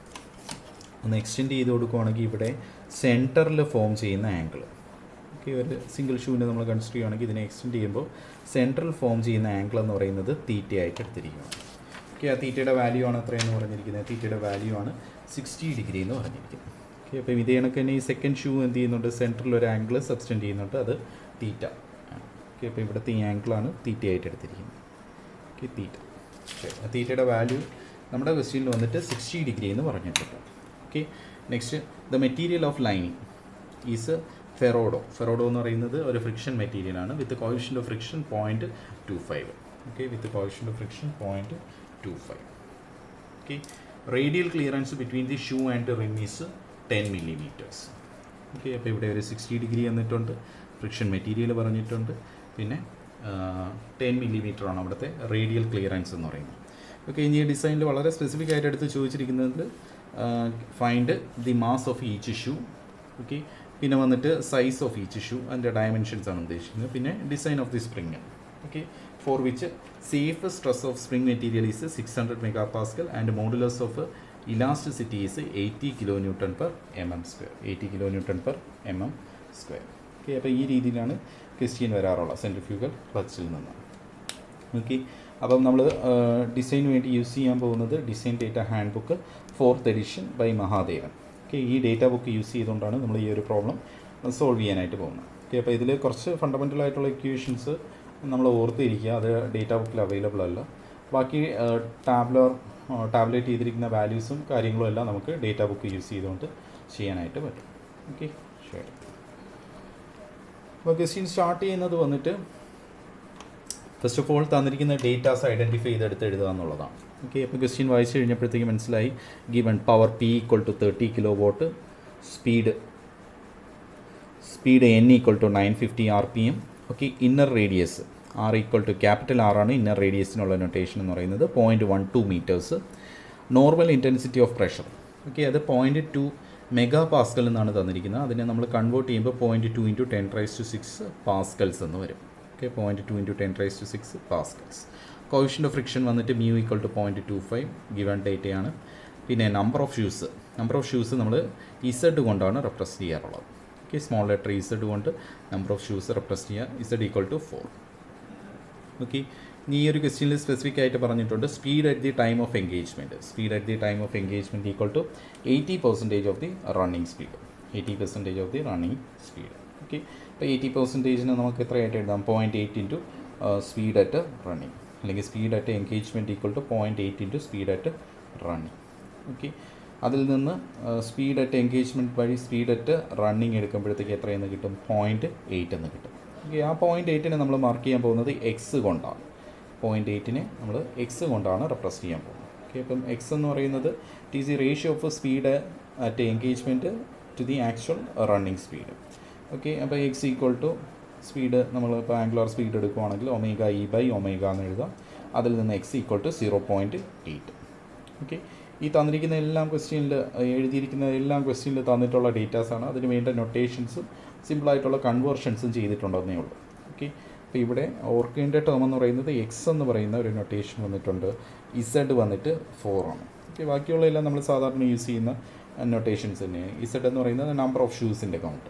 ഒന്ന് എക്സ്റ്റെൻഡ് ചെയ്ത് കൊടുക്കുകയാണെങ്കിൽ ഇവിടെ സെൻറ്ററിൽ ഫോം ചെയ്യുന്ന ആംഗിൾ. ഓക്കെ, ഒരു സിംഗിൾ ഷൂവിനെ നമ്മൾ കൺസിഡർ ചെയ്യുകയാണെങ്കിൽ ഇതിനെ എക്സ്റ്റെൻഡ് ചെയ്യുമ്പോൾ സെൻട്രൽ ഫോം ചെയ്യുന്ന ആംഗിൾ എന്ന് പറയുന്നത് തീറ്റയായിട്ട് എടുത്തിരിക്കുകയാണ്. ഓക്കെ, ആ തീറ്റയുടെ വാല്യൂ ആണ് എത്രയെന്ന് പറഞ്ഞിരിക്കുന്നത്, തീറ്റയുടെ വാല്യൂ ആണ് സിക്സ്റ്റി ഡിഗ്രി എന്ന് പറഞ്ഞിരിക്കുന്നത്. ഓക്കെ, അപ്പോൾ ഇതേ കണക്ക് തന്നെ ഈ സെക്കൻഡ് ഷൂ എന്ത് ചെയ്യുന്നുണ്ട്, സെൻട്രൽ ഒരു ആംഗിൾ സബ്സ്റ്റെൻഡ് ചെയ്യുന്നുണ്ട്, അത് തീറ്റ. ഓക്കെ, അപ്പോൾ ഇവിടുത്തെ ഈ ആംഗിളാണ് തീറ്റയായിട്ട് എടുത്തിരിക്കുന്നത്. Okay, theta. ശരി, തീറ്റയുടെ വാല്യൂ നമ്മുടെ ക്വസ്റ്റ്യനിൽ വന്നിട്ട് സിക്സ്റ്റി ഡിഗ്രി എന്ന് പറഞ്ഞിട്ടുണ്ട്. Okay, next the material of lining is Ferodo. Ferodo എന്ന് പറയുന്നത് ഒരു ഫ്രിക്ഷൻ മെറ്റീരിയലാണ് with coefficient of friction point two five. Okay, with coefficient of friction point two five. Okay, radial clearance between the shoe and rim is ten millimetres. Okay, അപ്പോൾ ഇവിടെ ഒരു sixty degree എന്നിട്ടുണ്ട്, friction material പറഞ്ഞിട്ടുണ്ട്. പിന്നെ ten millimetre ആണ് അവിടുത്തെ radial clearance എന്ന് പറയുന്നത്. ഓക്കെ, ഇനി ഈ ഡിസൈനിൽ വളരെ സ്പെസിഫിക് ആയിട്ട് എടുത്ത് ചോദിച്ചിരിക്കുന്നത് find the mass of each shoe. Okay, പിന്നെ വന്നിട്ട് സൈസ് ഓഫ് ഈച്ച് ഷൂ, അതിൻ്റെ ഡയമെൻഷൻസ് ആണ് ഉദ്ദേശിക്കുന്നത്. പിന്നെ design of the spring. Okay, for which safe stress of spring material is six hundred mega pascal and modulus of elasticity is eighty kilo newton per M M square eighty kilo newton per M M square. Okay, അപ്പോൾ ഈ രീതിയിലാണ് question വരാറുള്ള centrifugal ക്ലച്ചിൽ നിന്ന്. Okay, അപ്പം നമ്മൾ ഡിസൈന് വേണ്ടി use ചെയ്യാൻ പോകുന്നത് design data handbook fourth edition by Mahadevan. Okay, ഈ ഡേറ്റ ബുക്ക് യൂസ് ചെയ്തുകൊണ്ടാണ് നമ്മൾ ഈ ഒരു പ്രോബ്ലം സോൾവ് ചെയ്യാനായിട്ട് പോകുന്നത്. ഓക്കെ, അപ്പോൾ ഇതിൽ കുറച്ച് ഫണ്ടമെൻ്റൽ ആയിട്ടുള്ള ഇക്വേഷൻസ് നമ്മൾ ഓർത്തിരിക്കുക, അത് ഡേറ്റ ബുക്കിൽ അവൈലബിൾ അല്ല. ബാക്കി ടാബ്ലർ ടാബ്ലേറ്റ് ചെയ്തിരിക്കുന്ന വാല്യൂസും കാര്യങ്ങളും എല്ലാം നമുക്ക് ഡേറ്റ ബുക്ക് യൂസ് ചെയ്തുകൊണ്ട് ചെയ്യാനായിട്ട് പറ്റും. ഓക്കെ, ശരി. അപ്പോൾ ക്വസ്റ്റ്യൻ സ്റ്റാർട്ട് ചെയ്യുന്നത് വന്നിട്ട് ഫസ്റ്റ് ഓഫ് ഓൾ തന്നിരിക്കുന്ന ഡേറ്റാസ് ഐഡൻറ്റിഫൈ ചെയ്തെടുത്ത് എഴുതുക എന്നുള്ളതാണ്. ഓക്കെ, അപ്പോൾ ക്വസ്റ്റ്യൻ വായിച്ച് കഴിഞ്ഞപ്പോഴത്തേക്ക് മനസ്സിലായി. Given power P equal to thirty kilo watt, speed speed N equal to nine fifty R P M. Okay, inner radius R equal to capital R ആണ് ഇന്നർ റേഡിയസിനുള്ള നൊട്ടേഷൻ എന്ന് പറയുന്നത്, point one two metres. Normal intensity of pressure, okay, അത് point two mega pascal എന്നാണ് തന്നിരിക്കുന്നത്. അതിനെ നമ്മൾ convert ചെയ്യുമ്പോൾ point two into ten raise to six pascals എന്ന് വരും. Okay, point two into ten raise to six pascals. Coefficient of friction വന്നിട്ട് mu equal to point two five given ഡേറ്റയാണ്. പിന്നെ number of shoes number of shoes നമ്മൾ Z കൊണ്ടാണ് represent ചെയ്യാറുള്ളത്. Okay, small letter Z കൊണ്ട് number of shoes represent ചെയ്യുക. Z equal to four. Okay, ഈ ഒരു ക്വസ്റ്റ്യനിൽ സ്പെസിഫിക് ആയിട്ട് പറഞ്ഞിട്ടുണ്ട് speed at the time of engagement. Speed at the time of engagement equal to eighty percentage of the running speed eighty percentage of the running speed. Okay, അപ്പോൾ eighty പെർസെൻറ്റേജിന് നമുക്ക് എത്രയായിട്ട് എഴുതാം? Point eight into speed at running, അല്ലെങ്കിൽ speed at engagement equal to point eight into speed at running. Okay, അതിൽ നിന്ന് speed at engagement വഴി speed at running എടുക്കുമ്പോഴത്തേക്ക് എത്രയെന്ന് കിട്ടും? പോയിൻറ്റ് എയ്റ്റ് എന്ന് കിട്ടും. ഓക്കെ, ആ പോയിൻറ്റ് എയ്റ്റിനെ നമ്മൾ മാർക്ക് ചെയ്യാൻ പോകുന്നത് എക്സ് കൊണ്ടാണ്. പോയിൻറ്റ് എയ്റ്റിനെ നമ്മൾ എക്സ് കൊണ്ടാണ് റെപ്രസെൻറ്റ് ചെയ്യാൻ പോകുന്നത്. ഓക്കെ, അപ്പം എക്സ് എന്ന് പറയുന്നത് it is the ratio of speed at engagement to the actual running speed. Okay, അപ്പോൾ എക്സ് ഈക്വൽ ടു സ്പീഡ് നമ്മൾ ഇപ്പോൾ ആംഗുലർ സ്പീഡ് എടുക്കുവാണെങ്കിൽ ഒമേഗ ഇ ബൈ ഒമേഗ എന്ന് എഴുതാം. അതിൽ നിന്ന് X equal to zero point eight. Okay, ഈ തന്നിരിക്കുന്ന എല്ലാം ക്വസ്റ്റ്യനിൽ എഴുതിയിരിക്കുന്ന എല്ലാം ക്വസ്റ്റ്യനിൽ തന്നിട്ടുള്ള ഡേറ്റാസാണ്. അതിന് വേണ്ട നൊട്ടേഷൻസും സിമ്പിളായിട്ടുള്ള കൺവേർഷൻസും ചെയ്തിട്ടുണ്ടെന്നേ ഉള്ളൂ. ഓക്കെ, അപ്പോൾ ഇവിടെ ഓർക്കേണ്ട ടേം എന്ന് പറയുന്നത് എക്സ് എന്ന് പറയുന്ന ഒരു നൊട്ടേഷൻ വന്നിട്ടുണ്ട്, ഇസഡ് വന്നിട്ട് ഫോർ ആണ്. ഓക്കെ, ബാക്കിയുള്ള എല്ലാം നമ്മൾ സാധാരണ യൂസ് ചെയ്യുന്ന നൊട്ടേഷൻസ് തന്നെയാണ്. ഇസഡ് എന്ന് പറയുന്നത് നമ്പർ ഓഫ് ഷൂസിൻ്റെ കൗണ്ട്.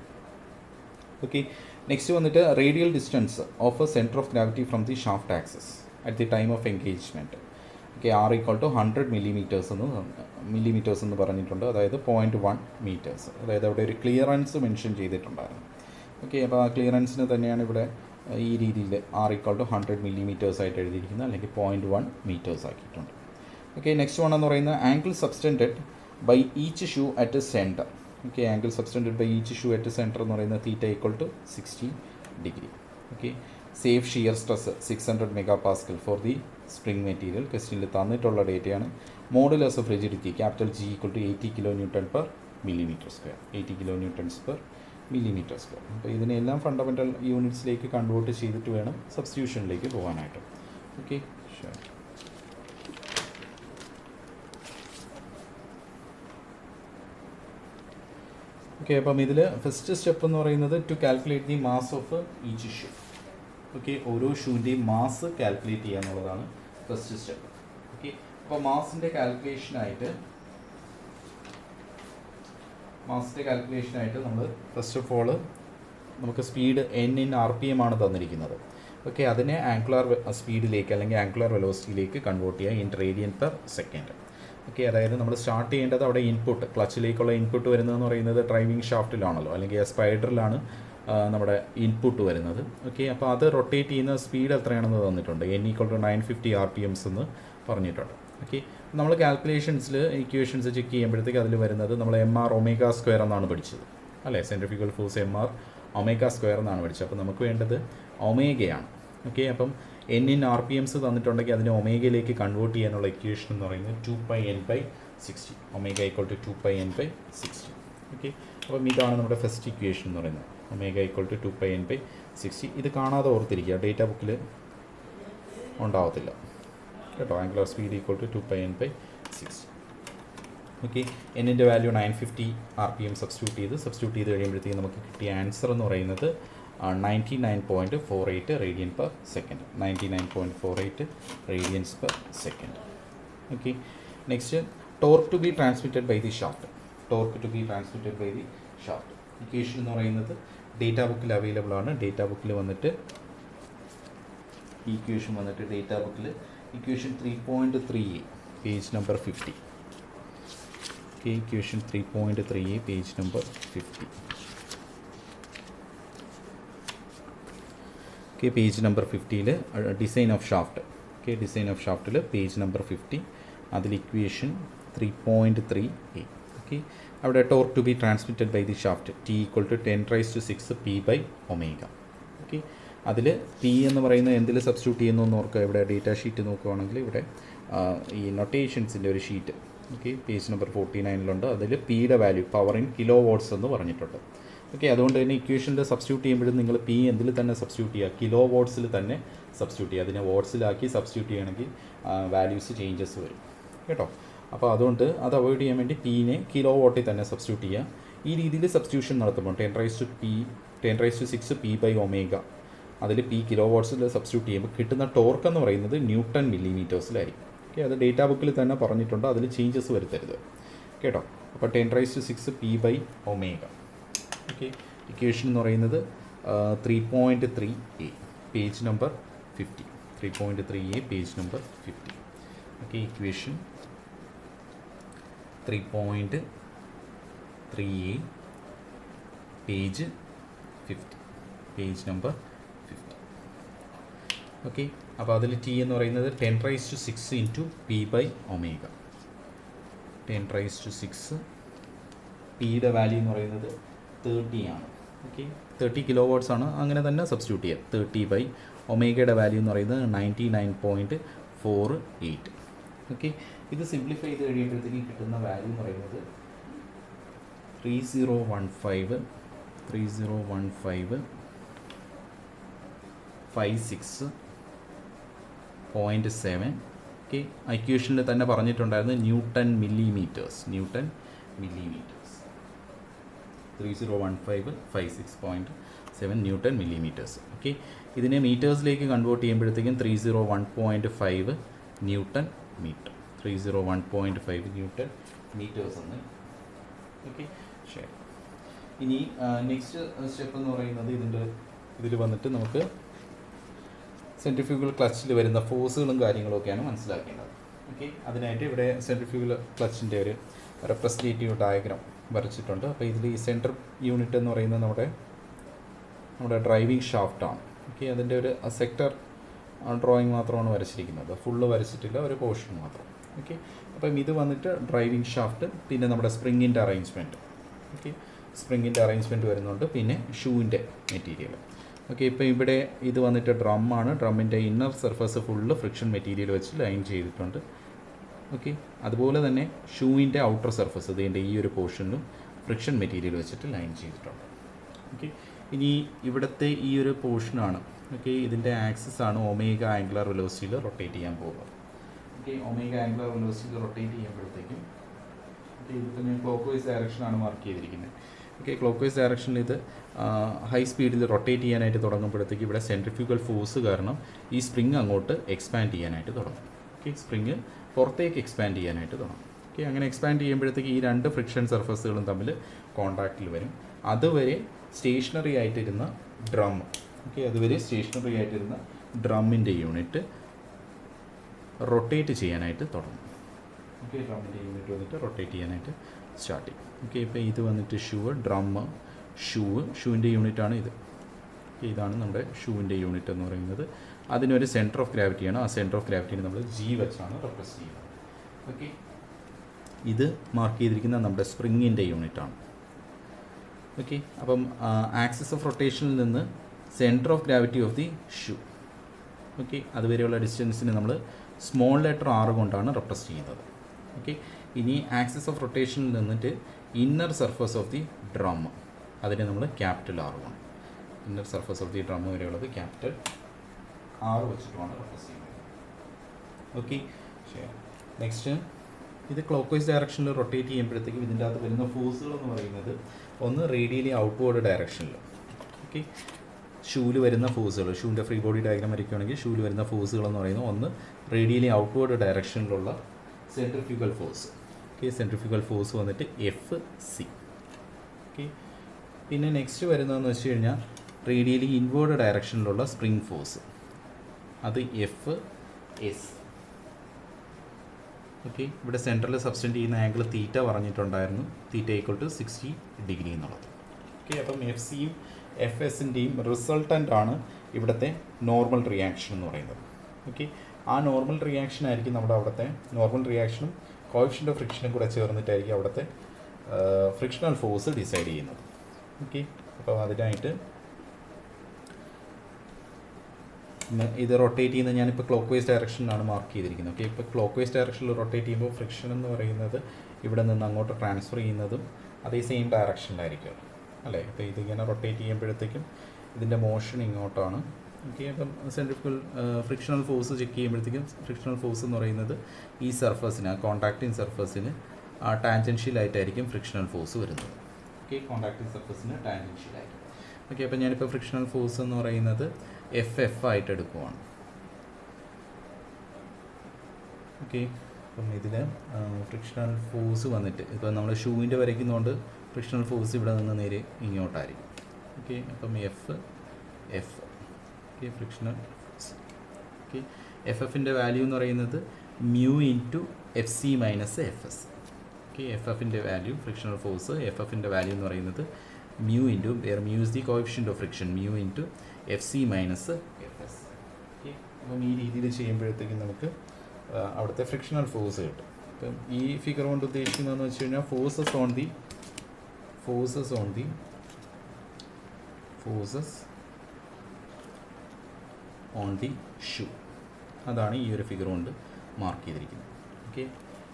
ഓക്കെ, നെക്സ്റ്റ് വന്നിട്ട് radial distance of a centre of gravity from the shaft axis at the time of engagement. Okay, R equal to hundred millimetres എന്ന് മില്ലിമീറ്റേഴ്സ് എന്ന് പറഞ്ഞിട്ടുണ്ട്, അതായത് പോയിൻറ്റ് വൺ മീറ്റേഴ്സ്. അതായത് അവിടെ ഒരു clearance mention ചെയ്തിട്ടുണ്ടായിരുന്നു. Okay, അപ്പോൾ ആ ക്ലിയറൻസിന് തന്നെയാണ് ഇവിടെ ഈ രീതിയിൽ R equal to hundred millimetres ആയിട്ട് എഴുതിയിരിക്കുന്നത്, അല്ലെങ്കിൽ പോയിൻറ്റ് വൺ മീറ്റേഴ്സ് ആക്കിയിട്ടുണ്ട്. ഓക്കെ, നെക്സ്റ്റ് വൺ എന്ന് പറയുന്നത് angle subtended by each shoe at centre. Okay, angle subtended by each shoe at centre എന്ന് പറയുന്നത് theta equal to sixty degree. Okay, safe shear stress six hundred mega pascal for the spring material. ക്വസ്റ്റ്യനിൽ തന്നിട്ടുള്ള ഡേറ്റയാണ്. Modulus of rigidity capital G equal to eighty kilo newton per millimetre square eighty kilo newtons per millimetre square. അപ്പോൾ ഇതിനെല്ലാം fundamental യൂണിറ്റ്സിലേക്ക് convert ചെയ്തിട്ട് വേണം സബ്സ്റ്റിറ്റ്യൂഷനിലേക്ക് പോകാനായിട്ട്. Okay, ശരി. Okay, അപ്പം ഇതിൽ ഫസ്റ്റ് സ്റ്റെപ്പ് എന്ന് പറയുന്നത് to calculate the mass of each shoe. Okay, ഓരോ ഷൂവിൻ്റെയും മാസ് കാൽക്കുലേറ്റ് ചെയ്യുക എന്നുള്ളതാണ് ഫസ്റ്റ് സ്റ്റെപ്പ്. ഓക്കെ, അപ്പോൾ മാസിൻ്റെ കാൽക്കുലേഷനായിട്ട് മാസിൻ്റെ കാൽക്കുലേഷനായിട്ട് നമ്മൾ ഫസ്റ്റ് ഓഫ് ഓൾ നമുക്ക് speed N in R P M ആണ് തന്നിരിക്കുന്നത്. ഓക്കെ, അതിനെ ആംഗുലാർ സ്പീഡിലേക്ക് അല്ലെങ്കിൽ ആംഗുലാർ വെലോസിറ്റിയിലേക്ക് കൺവേർട്ട് ചെയ്യുക in radian per second. Okay, അതായത് നമ്മൾ സ്റ്റാർട്ട് ചെയ്യേണ്ടത് അവിടെ ഇൻപുട്ട് ക്ലച്ചിലേക്കുള്ള ഇൻപുട്ട് വരുന്നതെന്ന് പറയുന്നത് ഡ്രൈവിംഗ് ഷാഫ്റ്റിലാണല്ലോ, അല്ലെങ്കിൽ ആ സ്പൈഡറിലാണ് നമ്മുടെ ഇൻപുട്ട് വരുന്നത്. ഓക്കെ, അപ്പോൾ അത് റൊട്ടേറ്റ് ചെയ്യുന്ന സ്പീഡ് എത്രയാണെന്ന് തന്നിട്ടുണ്ട്. N equal to nine fifty R P Ms എന്ന് പറഞ്ഞിട്ടുണ്ട്. ഓക്കെ, നമ്മൾ കാൽക്കുലേഷൻസിൽ ഇക്വേഷൻസ് ചെക്ക് ചെയ്യുമ്പോഴത്തേക്ക് അതിൽ വരുന്നത് നമ്മൾ എം ആർ ഒമേഗ സ്ക്വയർ എന്നാണ് പഠിച്ചത് അല്ലേ. Centrifugal force M R omega square എന്നാണ് പഠിച്ചത്. അപ്പോൾ നമുക്ക് വേണ്ടത് ഒമേഗയാണ്. ഓക്കെ, അപ്പം N in R P Ms തന്നിട്ടുണ്ടെങ്കിൽ അതിനെ ഒമേഗയിലേക്ക് കൺവേർട്ട് ചെയ്യാനുള്ള ഇക്വേഷൻ എന്ന് പറയുന്നത് two pi N by sixty. Omega equal to two pi N by sixty. Okay, അപ്പം ഇതാണ് നമ്മുടെ ഫസ്റ്റ് ഇക്വേഷൻ എന്ന് പറയുന്നത്, omega equal to two pi N by sixty. ഇത് കാണാതെ ഓർത്തിരിക്കുക, ഡേറ്റ ബുക്കിൽ ഉണ്ടാവത്തില്ല കേട്ടോ. Angular speed equal to two pi N by sixty. Okay, എന്നിൻ്റെ value nine fifty R P M substitute ചെയ്ത് സബ്സ്റ്റിറ്റ്യൂട്ട് ചെയ്ത് കഴിയുമ്പോഴത്തേക്കും നമുക്ക് കിട്ടിയ ആൻസർ എന്ന് പറയുന്നത് ninety nine point four eight radian per second. Ninety nine point four eight radians per second. Okay, next torque to be transmitted by the shaft. Torque to be transmitted by the shaft equation എന്ന് പറയുന്നത് data ബുക്കിൽ available ആണ്. Data ബുക്കിൽ വന്നിട്ട് ഈ equation വന്നിട്ട് data ബുക്കിൽ equation three point three A page number fifty. Okay, equation three point three A page number fifty. Okay, page number ഫിഫ്റ്റിയിൽ design of shaft. Okay, design of ഷാഫ്റ്റിൽ page number fifty, അതിൽ equation three point three A. Okay, അവിടെ torque to be transmitted by the shaft T equal to ten raise to six P by omega. Okay, അതിൽ P എന്ന് പറയുന്നത് എന്തിൽ substitute ചെയ്യുന്നു എന്ന് ഓർക്കുക. ഇവിടെ ഡേറ്റ ഷീറ്റ് നോക്കുകയാണെങ്കിൽ ഇവിടെ ഈ നൊട്ടേഷൻസിൻ്റെ ഒരു sheet, okay, page number forty നയനിലുണ്ട്. അതിൽ പിയുടെ value power in kilo watts എന്ന് പറഞ്ഞിട്ടുണ്ട്. ഓക്കെ, അതുകൊണ്ട് തന്നെ ഇക്വേഷനിൽ സബ്സ്റ്റിറ്റ്യൂട്ട് ചെയ്യുമ്പോഴും നിങ്ങൾ പി എന്തിൽ തന്നെ സബ്സ്റ്റിറ്റ്യൂട്ട് ചെയ്യുക, കിലോ വാട്ട്സിൽ തന്നെ സബ്സ്റ്റിറ്റ്യൂട്ട് ചെയ്യുക. അതിനെ വാട്ട്സിലാക്കി സബ്സ്റ്റിറ്റ്യൂട്ട് ചെയ്യണമെങ്കിൽ വാല്യൂസ് ചേഞ്ചസ് വരും കേട്ടോ. അപ്പോൾ അതുകൊണ്ട് അത് അവോയ്ഡ് ചെയ്യാൻ വേണ്ടി പീനെ കിലോ വാട്ടിൽ തന്നെ സബ്സ്റ്റിറ്റ്യൂട്ട് ചെയ്യുക. ഈ രീതിയിൽ സബ്സ്റ്റിറ്റ്യൂഷൻ നടത്തുമ്പോൾ ten raise to P ten raise to six P by omega, അതിൽ പി കിലോ വാട്ട്സിൽ സബ്സ്റ്റിറ്റ്യൂട്ട് ചെയ്യുമ്പോൾ കിട്ടുന്ന ടോർക്ക് എന്ന് പറയുന്നത് ന്യൂട്ടൺ മില്ലിമീറ്റേഴ്സിലായിരിക്കും. ഓക്കെ, അത് ഡേറ്റ ബുക്കിൽ തന്നെ പറഞ്ഞിട്ടുണ്ട്, അതിൽ ചേഞ്ചസ് വരുത്തരുത് കേട്ടോ. അപ്പോൾ ten raise to six P by omega. Okay, equation എന്ന് പറയുന്നത് three point three A page number fifty. Three point three A page number fifty. Okay, equation three point three A page fifty, page number fifty. Okay, അപ്പോൾ അതിൽ T എന്ന് പറയുന്നത് ten raise to six into P by omega. Ten raise to six, പിയുടെ value എന്ന് പറയുന്നത് thirty ആണ്. Okay, thirty kilo watts ആണ്, അങ്ങനെ തന്നെ സബ്സ്റ്റിറ്റ്യൂട്ട് ചെയ്യാം. തേർട്ടി ബൈ ഒമേഗയുടെ വാല്യൂ എന്ന് പറയുന്നത് ninety nine point four eight. Okay, ഇത് സിംപ്ലിഫൈ ചെയ്ത് കഴിയുമ്പോഴത്തേക്കും കിട്ടുന്ന വാല്യൂ എന്ന് പറയുന്നത് three zero one five three zero one five five six point seven. Okay, ഇക്വേഷനിൽ തന്നെ പറഞ്ഞിട്ടുണ്ടായിരുന്നു newton millimetres. Newton millimetres three zero one five five six point seven newton millimetres. Okay, ഇതിനെ മീറ്റേഴ്സിലേക്ക് കൺവേർട്ട് ചെയ്യുമ്പോഴത്തേക്കും three zero one point five newton metre. Three zero one point five newton metres എന്ന്. Okay, ശരി. ഇനി next step എന്ന് പറയുന്നത് ഇതിൻ്റെ ഇതിൽ വന്നിട്ട് നമുക്ക് സെൻട്രിഫ്യൂഗൽ ക്ലച്ചിൽ വരുന്ന ഫോഴ്സുകളും കാര്യങ്ങളൊക്കെയാണ് മനസ്സിലാക്കേണ്ടത്. ഓക്കെ, അതിനായിട്ട് ഇവിടെ സെൻട്രിഫ്യൂഗൽ ക്ലച്ചിൻ്റെ ഒരു റെപ്രസെൻറ്റേറ്റീവ് ഡയഗ്രാം വരച്ചിട്ടുണ്ട്. അപ്പോൾ ഇതിൽ ഈ സെൻറ്റർ യൂണിറ്റ് എന്ന് പറയുന്നത് നമ്മുടെ നമ്മുടെ ഡ്രൈവിംഗ് ഷാഫ്റ്റാണ്. ഓക്കെ, അതിൻ്റെ ഒരു സെക്ടർ ഡ്രോയിങ് മാത്രമാണ് വരച്ചിരിക്കുന്നത്, ഫുള്ള് വരച്ചിട്ടില്ല, ഒരു പോർഷൻ മാത്രം. ഓക്കെ, അപ്പം ഇത് വന്നിട്ട് ഡ്രൈവിംഗ് ഷാഫ്റ്റ്, പിന്നെ നമ്മുടെ സ്പ്രിങ്ങിൻ്റെ അറേഞ്ച്മെൻറ്റ്. ഓക്കെ, സ്പ്രിങ്ങിൻ്റെ അറേഞ്ച്മെൻറ്റ് വരുന്നുണ്ട്, പിന്നെ ഷൂവിൻ്റെ മെറ്റീരിയൽ. ഓക്കെ, ഇപ്പോൾ ഇവിടെ ഇത് വന്നിട്ട് ഡ്രമ്മാണ്. ഡ്രമ്മിൻ്റെ inner surface full friction material വെച്ച് ലൈൻ ചെയ്തിട്ടുണ്ട്. ഓക്കെ, അതുപോലെ തന്നെ ഷൂവിൻ്റെ ഔട്ടർ സർഫസ് ഇതിൻ്റെ ഈ ഒരു പോർഷനിലും ഫ്രിക്ഷൻ മെറ്റീരിയൽ വെച്ചിട്ട് ലൈൻ ചെയ്തിട്ടുണ്ട്. ഓക്കെ, ഇനി ഇവിടുത്തെ ഈ ഒരു പോർഷനാണ്. ഓക്കെ, ഇതിൻ്റെ ആക്സിസ് ആണ് ഒമേഗ ആംഗുലർ വെലോസിറ്റിയിൽ റൊട്ടേറ്റ് ചെയ്യാൻ പോകുന്നത്. ഓക്കെ, ഒമേഗ ആംഗുലർ വെലോസിറ്റിയിൽ റൊട്ടേറ്റ് ചെയ്യുമ്പോഴത്തേക്കും ഓക്കെ, ഇതിപ്പോൾ ഞാൻ ക്ലോക്ക് വൈസ് ഡയറക്ഷനാണ് മാർക്ക് ചെയ്തിരിക്കുന്നത്. ഓക്കെ, ക്ലോക്ക് വൈസ് ഡയറക്ഷനിൽ ഇത് ഹൈ സ്പീഡിൽ റൊട്ടേറ്റ് ചെയ്യാനായിട്ട് തുടങ്ങുമ്പോഴത്തേക്ക് ഇവിടെ സെൻട്രിഫ്യൂഗൽ ഫോഴ്സ് കാരണം ഈ സ്പ്രിങ് അങ്ങോട്ട് എക്സ്പാൻഡ് ചെയ്യാനായിട്ട് തുടങ്ങും. ഓക്കെ, സ്പ്രിങ് പുറത്തേക്ക് എക്സ്പാൻഡ് ചെയ്യാനായിട്ട് തുടങ്ങും. ഓക്കെ, അങ്ങനെ എക്സ്പാൻഡ് ചെയ്യുമ്പോഴത്തേക്ക് ഈ രണ്ട് ഫ്രിക്ഷൻ സർഫസുകളും തമ്മിൽ കോൺടാക്റ്റിൽ വരും. അതുവരെ സ്റ്റേഷനറി ആയിട്ടിരുന്ന ഡ്രം, ഓക്കെ, അതുവരെ സ്റ്റേഷനറി ആയിട്ടിരുന്ന ഡ്രമ്മിൻ്റെ യൂണിറ്റ് റൊട്ടേറ്റ് ചെയ്യാനായിട്ട് തുടങ്ങും. ഓക്കെ, ഡ്രമ്മിൻ്റെ യൂണിറ്റ് വന്നിട്ട് റൊട്ടേറ്റ് ചെയ്യാനായിട്ട് സ്റ്റാർട്ട് ചെയ്യും. ഓക്കെ, ഇപ്പോൾ ഇത് വന്നിട്ട് ഷൂ, ഡ്രമ്മ്, ഷൂ, ഷൂവിൻ്റെ യൂണിറ്റാണ് ഇത്. ഇതാണ് നമ്മുടെ ഷൂവിൻ്റെ യൂണിറ്റ് എന്ന് പറയുന്നത്. അതിനൊരു സെൻറ്റർ ഓഫ് ഗ്രാവിറ്റിയാണ്. ആ സെൻറ്റർ ഓഫ് ഗ്രാവിറ്റിനെ നമ്മൾ ജി വെച്ചാണ് റെപ്രസെൻറ്റ് ചെയ്യുന്നത്. ഓക്കെ, ഇത് മാർക്ക് ചെയ്തിരിക്കുന്ന നമ്മുടെ സ്പ്രിങ്ങിൻ്റെ യൂണിറ്റാണ്. ഓക്കെ, അപ്പം ആക്സിസ് ഓഫ് റൊട്ടേഷനിൽ നിന്ന് centre of gravity of the shoe, okay, അതുവരെയുള്ള ഡിസ്റ്റൻസിന് നമ്മൾ സ്മോൾ ലെറ്റർ ആറ് കൊണ്ടാണ് റെപ്രസെൻറ്റ് ചെയ്യുന്നത്. ഓക്കെ, ഇനി ആക്സിസ് ഓഫ് റൊട്ടേഷനിൽ നിന്നിട്ട് inner surface of the drum, അതിനെ നമ്മൾ ക്യാപിറ്റൽ ആർ ആണ്. Inner surface of the drum വരെയുള്ളത് ക്യാപിറ്റൽ ആർ വെച്ചിട്ടുമാണ് റെഫ്രസ് ചെയ്യുന്നത്. ഓക്കെ, ശരി. നെക്സ്റ്റ്, ഇത് ക്ലോക്ക് വൈസ് ഡയറക്ഷനിൽ റൊട്ടേറ്റ് ചെയ്യുമ്പോഴത്തേക്കും ഇതിൻ്റെ അകത്ത് വരുന്ന ഫോഴ്സുകൾ എന്ന് പറയുന്നത് ഒന്ന് റേഡിയലി ഔട്ട്വേർഡ് ഡയറക്ഷനിൽ. ഓക്കെ, ഷൂവിൽ വരുന്ന ഫോഴ്സുകൾ, ഷൂവിൻ്റെ ഫ്രീ ബോഡി ഡയഗ്രാം വരയ്ക്കുകയാണെങ്കിൽ ഷൂവിൽ വരുന്ന ഫോഴ്സുകൾ എന്ന് പറയുന്നത് ഒന്ന് റേഡിയലി ഔട്ട്വേർഡ് ഡയറക്ഷനിലുള്ള centrifugal force. Okay, centrifugal force വന്നിട്ട് എഫ് സി. ഓക്കെ, പിന്നെ നെക്സ്റ്റ് വരുന്നതെന്ന് വെച്ച് കഴിഞ്ഞാൽ റേഡിയലി ഇൻവേർഡ് ഡയറക്ഷനിലുള്ള സ്പ്രിംഗ് ഫോഴ്സ്, അത് എഫ് എസ്. ഓക്കെ, ഇവിടെ സെൻട്രൽ സബ്സ്റ്റൻറ്റ് ചെയ്യുന്ന ആംഗിൾ തീറ്റ പറഞ്ഞിട്ടുണ്ടായിരുന്നു, theta equal to sixty degree എന്നുള്ളത്. ഓക്കെ, അപ്പം എഫ് സിയും എഫ് എസിൻ്റെയും റിസൾട്ടൻ്റ് ആണ് ഇവിടുത്തെ നോർമൽ റിയാക്ഷൻ എന്ന് പറയുന്നത്. ഓക്കെ, ആ നോർമൽ റിയാക്ഷൻ ആയിരിക്കും നമ്മുടെ അവിടുത്തെ നോർമൽ റിയാക്ഷനും കോഎഫിഷ്യൻ്റ് ഓഫ് ഫ്രിക്ഷനും കൂടെ ചേർന്നിട്ടായിരിക്കും അവിടുത്തെ ഫ്രിക്ഷണൽ ഫോഴ്സ് ഡിസൈഡ് ചെയ്യുന്നത്. ഓക്കെ, അപ്പോൾ അതിനായിട്ട് ഇത് റൊട്ടേറ്റ് ചെയ്യുന്നത് ഞാനിപ്പോൾ ക്ലോക്ക് വൈസ് ഡയറക്ഷനിലാണ് മാർക്ക് ചെയ്തിരിക്കുന്നത്. ഓക്കെ, ഇപ്പോൾ ക്ലോക്ക് വൈസ് ഡയറക്ഷനിൽ റൊട്ടേറ്റ് ചെയ്യുമ്പോൾ ഫ്രിക്ഷൻ എന്ന് പറയുന്നത് ഇവിടെ നിന്ന് അങ്ങോട്ട് ട്രാൻസ്ഫർ ചെയ്യുന്നതും അതേ സെയിം ഡയറക്ഷനിലായിരിക്കും അല്ലേ. അപ്പോൾ ഇതിങ്ങനെ റൊട്ടേറ്റ് ചെയ്യുമ്പോഴത്തേക്കും ഇതിൻ്റെ മോഷൻ ഇങ്ങോട്ടാണ്. ഓക്കെ, അപ്പം സെൻട്രിഫ്യൂഗൽ ഫ്രിക്ഷണൽ ഫോഴ്സ് ചെക്ക് ചെയ്യുമ്പോഴത്തേക്കും ഫ്രിക്ഷണൽ ഫോഴ്സ് എന്ന് പറയുന്നത് ഈ സർഫസിന്, ആ കോൺടാക്റ്റിംഗ് സർഫസിന് ടാൻജൻഷ്യലായിട്ടായിരിക്കും ഫ്രിക്ഷണൽ ഫോഴ്സ് വരുന്നത്. ഓക്കെ, കോൺടാക്റ്റിംഗ് സർഫസിന് ടാൻജൻഷ്യലായിട്ട്. ഓക്കെ, അപ്പോൾ ഞാനിപ്പോൾ ഫ്രിക്ഷണൽ ഫോഴ്സ് എന്ന് പറയുന്നത് എഫ് എഫ് ആയിട്ട് എടുക്കുവാണ്. ഓക്കെ, അപ്പം ഇതിൽ ഫ്രിക്ഷണൽ ഫോഴ്സ് വന്നിട്ട് ഇപ്പോൾ നമ്മൾ ഷൂവിൻ്റെ വരയ്ക്കുന്നതുകൊണ്ട് ഫ്രിക്ഷണൽ ഫോഴ്സ് ഇവിടെ നിന്ന് നേരെ ഇങ്ങോട്ടായിരിക്കും. ഓക്കെ, അപ്പം F F okay, frictional force. Okay, F എഫിൻ്റെ വാല്യൂ എന്ന് പറയുന്നത് mu into F C minus F S. Okay, F എഫിൻ്റെ വാല്യൂ ഫ്രിക്ഷണൽ ഫോഴ്സ് എഫ് എഫിൻ്റെ വാല്യൂ എന്ന് പറയുന്നത് mu into where mu is the coefficient of friction, mu into F C minus F S. Okay, അപ്പം ഈ രീതിയിൽ ചെയ്യുമ്പോഴത്തേക്കും നമുക്ക് അവിടുത്തെ ഫ്രിക്ഷണൽ ഫോഴ്സ് കിട്ടും. അപ്പം ഈ ഫിഗർ കൊണ്ട് ഉദ്ദേശിക്കുന്നതെന്ന് വെച്ച് കഴിഞ്ഞാൽ forces on the forces on the forces on the shoe, അതാണ് ഈ ഒരു ഫിഗർ കൊണ്ട് മാർക്ക് ചെയ്തിരിക്കുന്നത്. ഓക്കെ,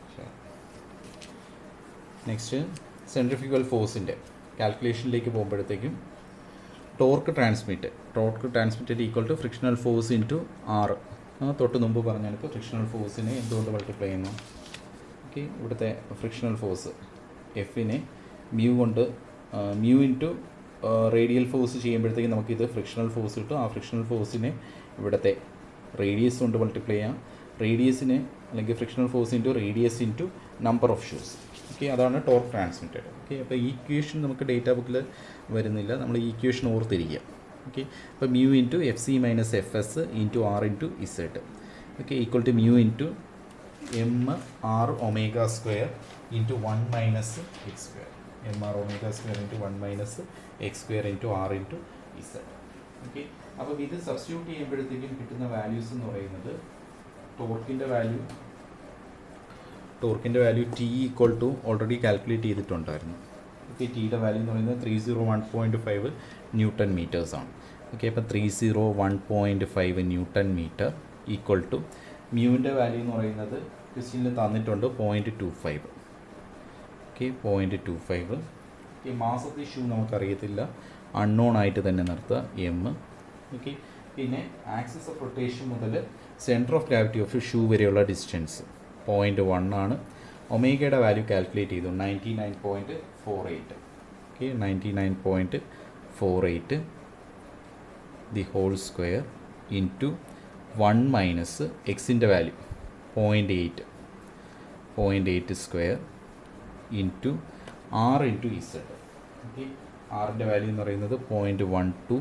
നെക്സ്റ്റ് സെൻട്രിഫ്യൂഗൽ ഫോഴ്സിൻ്റെ കാൽക്കുലേഷനിലേക്ക് പോകുമ്പോഴത്തേക്കും torque transmit torque transmitted equal to frictional force into R. തൊട്ട് മുമ്പ് പറഞ്ഞാലിപ്പോൾ ഫ്രിക്ഷണൽ ഫോഴ്സിനെ എന്തുകൊണ്ട് മൾട്ടിപ്ലൈ ചെയ്യുന്നു? ഓക്കെ, ഇവിടുത്തെ ഫ്രിക്ഷണൽ ഫോഴ്സ് എഫിനെ മ്യൂ കൊണ്ട് മ്യൂ ഇൻറ്റു റേഡിയൽ ഫോഴ്സ് ചെയ്യുമ്പോഴത്തേക്കും നമുക്കിത് ഫ്രിക്ഷണൽ ഫോഴ്സ് കിട്ടും. ആ ഫ്രിക്ഷണൽ ഫോഴ്സിനെ ഇവിടുത്തെ റേഡിയസ് കൊണ്ട് മൾട്ടിപ്ലൈ ചെയ്യാം. റേഡിയസിനെ അല്ലെങ്കിൽ frictional force into radius into number of shoes. Okay, അതാണ് ടോർക്ക് ട്രാൻസ്മിറ്റഡ്. ഓക്കെ, അപ്പോൾ ഈ ഇക്വേഷൻ നമുക്ക് ഡേറ്റ ബുക്കിൽ വരുന്നില്ല, നമ്മൾ ഈ ഇക്വേഷൻ ഓർത്തിരിക്കുക. ഓക്കെ, അപ്പോൾ mu into F C minus F S into R into Z. Okay, equal to mu into M R omega square into one minus X square. M R omega square into one minus X square into R into Z. Okay, അപ്പോൾ ഇത് substitute ചെയ്യുമ്പോഴത്തേക്കും കിട്ടുന്ന values എന്ന് പറയുന്നത് ടോർക്കിൻ്റെ value ടോർക്കിൻ്റെ value T equal to already calculate ചെയ്തിട്ടുണ്ടായിരുന്നു. Okay, ടിയുടെ വാല്യൂ എന്ന് പറയുന്നത് three zero one point five newton മീറ്റേഴ്സാണ്. ഓക്കെ, അപ്പോൾ three zero one point five newton metre equal to മ്യൂവിൻ്റെ വാല്യൂ എന്ന് പറയുന്നത് ക്വസ്റ്റ്യനിൽ തന്നിട്ടുണ്ട് point two five. Okay, point two five. Okay, mass of the shoe നമുക്കറിയത്തില്ല, അൺനോൺ ആയിട്ട് തന്നെ നിർത്തുക എം. ഓക്കെ, പിന്നെ ആക്സിസ് ഓഫ് റൊട്ടേഷൻ മുതൽ centre of gravity of shoe വരെയുള്ള ഡിസ്റ്റൻസ് പോയിൻറ്റ് വൺ ആണ്. ഒമേഗയുടെ വാല്യൂ കാൽക്കുലേറ്റ് ചെയ്തു ninety nine point four eight. Okay, ninety nine point four eight the whole square into one minus എക്സിൻ്റെ value point eight point eight square into R into Z. Okay, ആറിൻ്റെ value എന്ന് പറയുന്നത് point one two.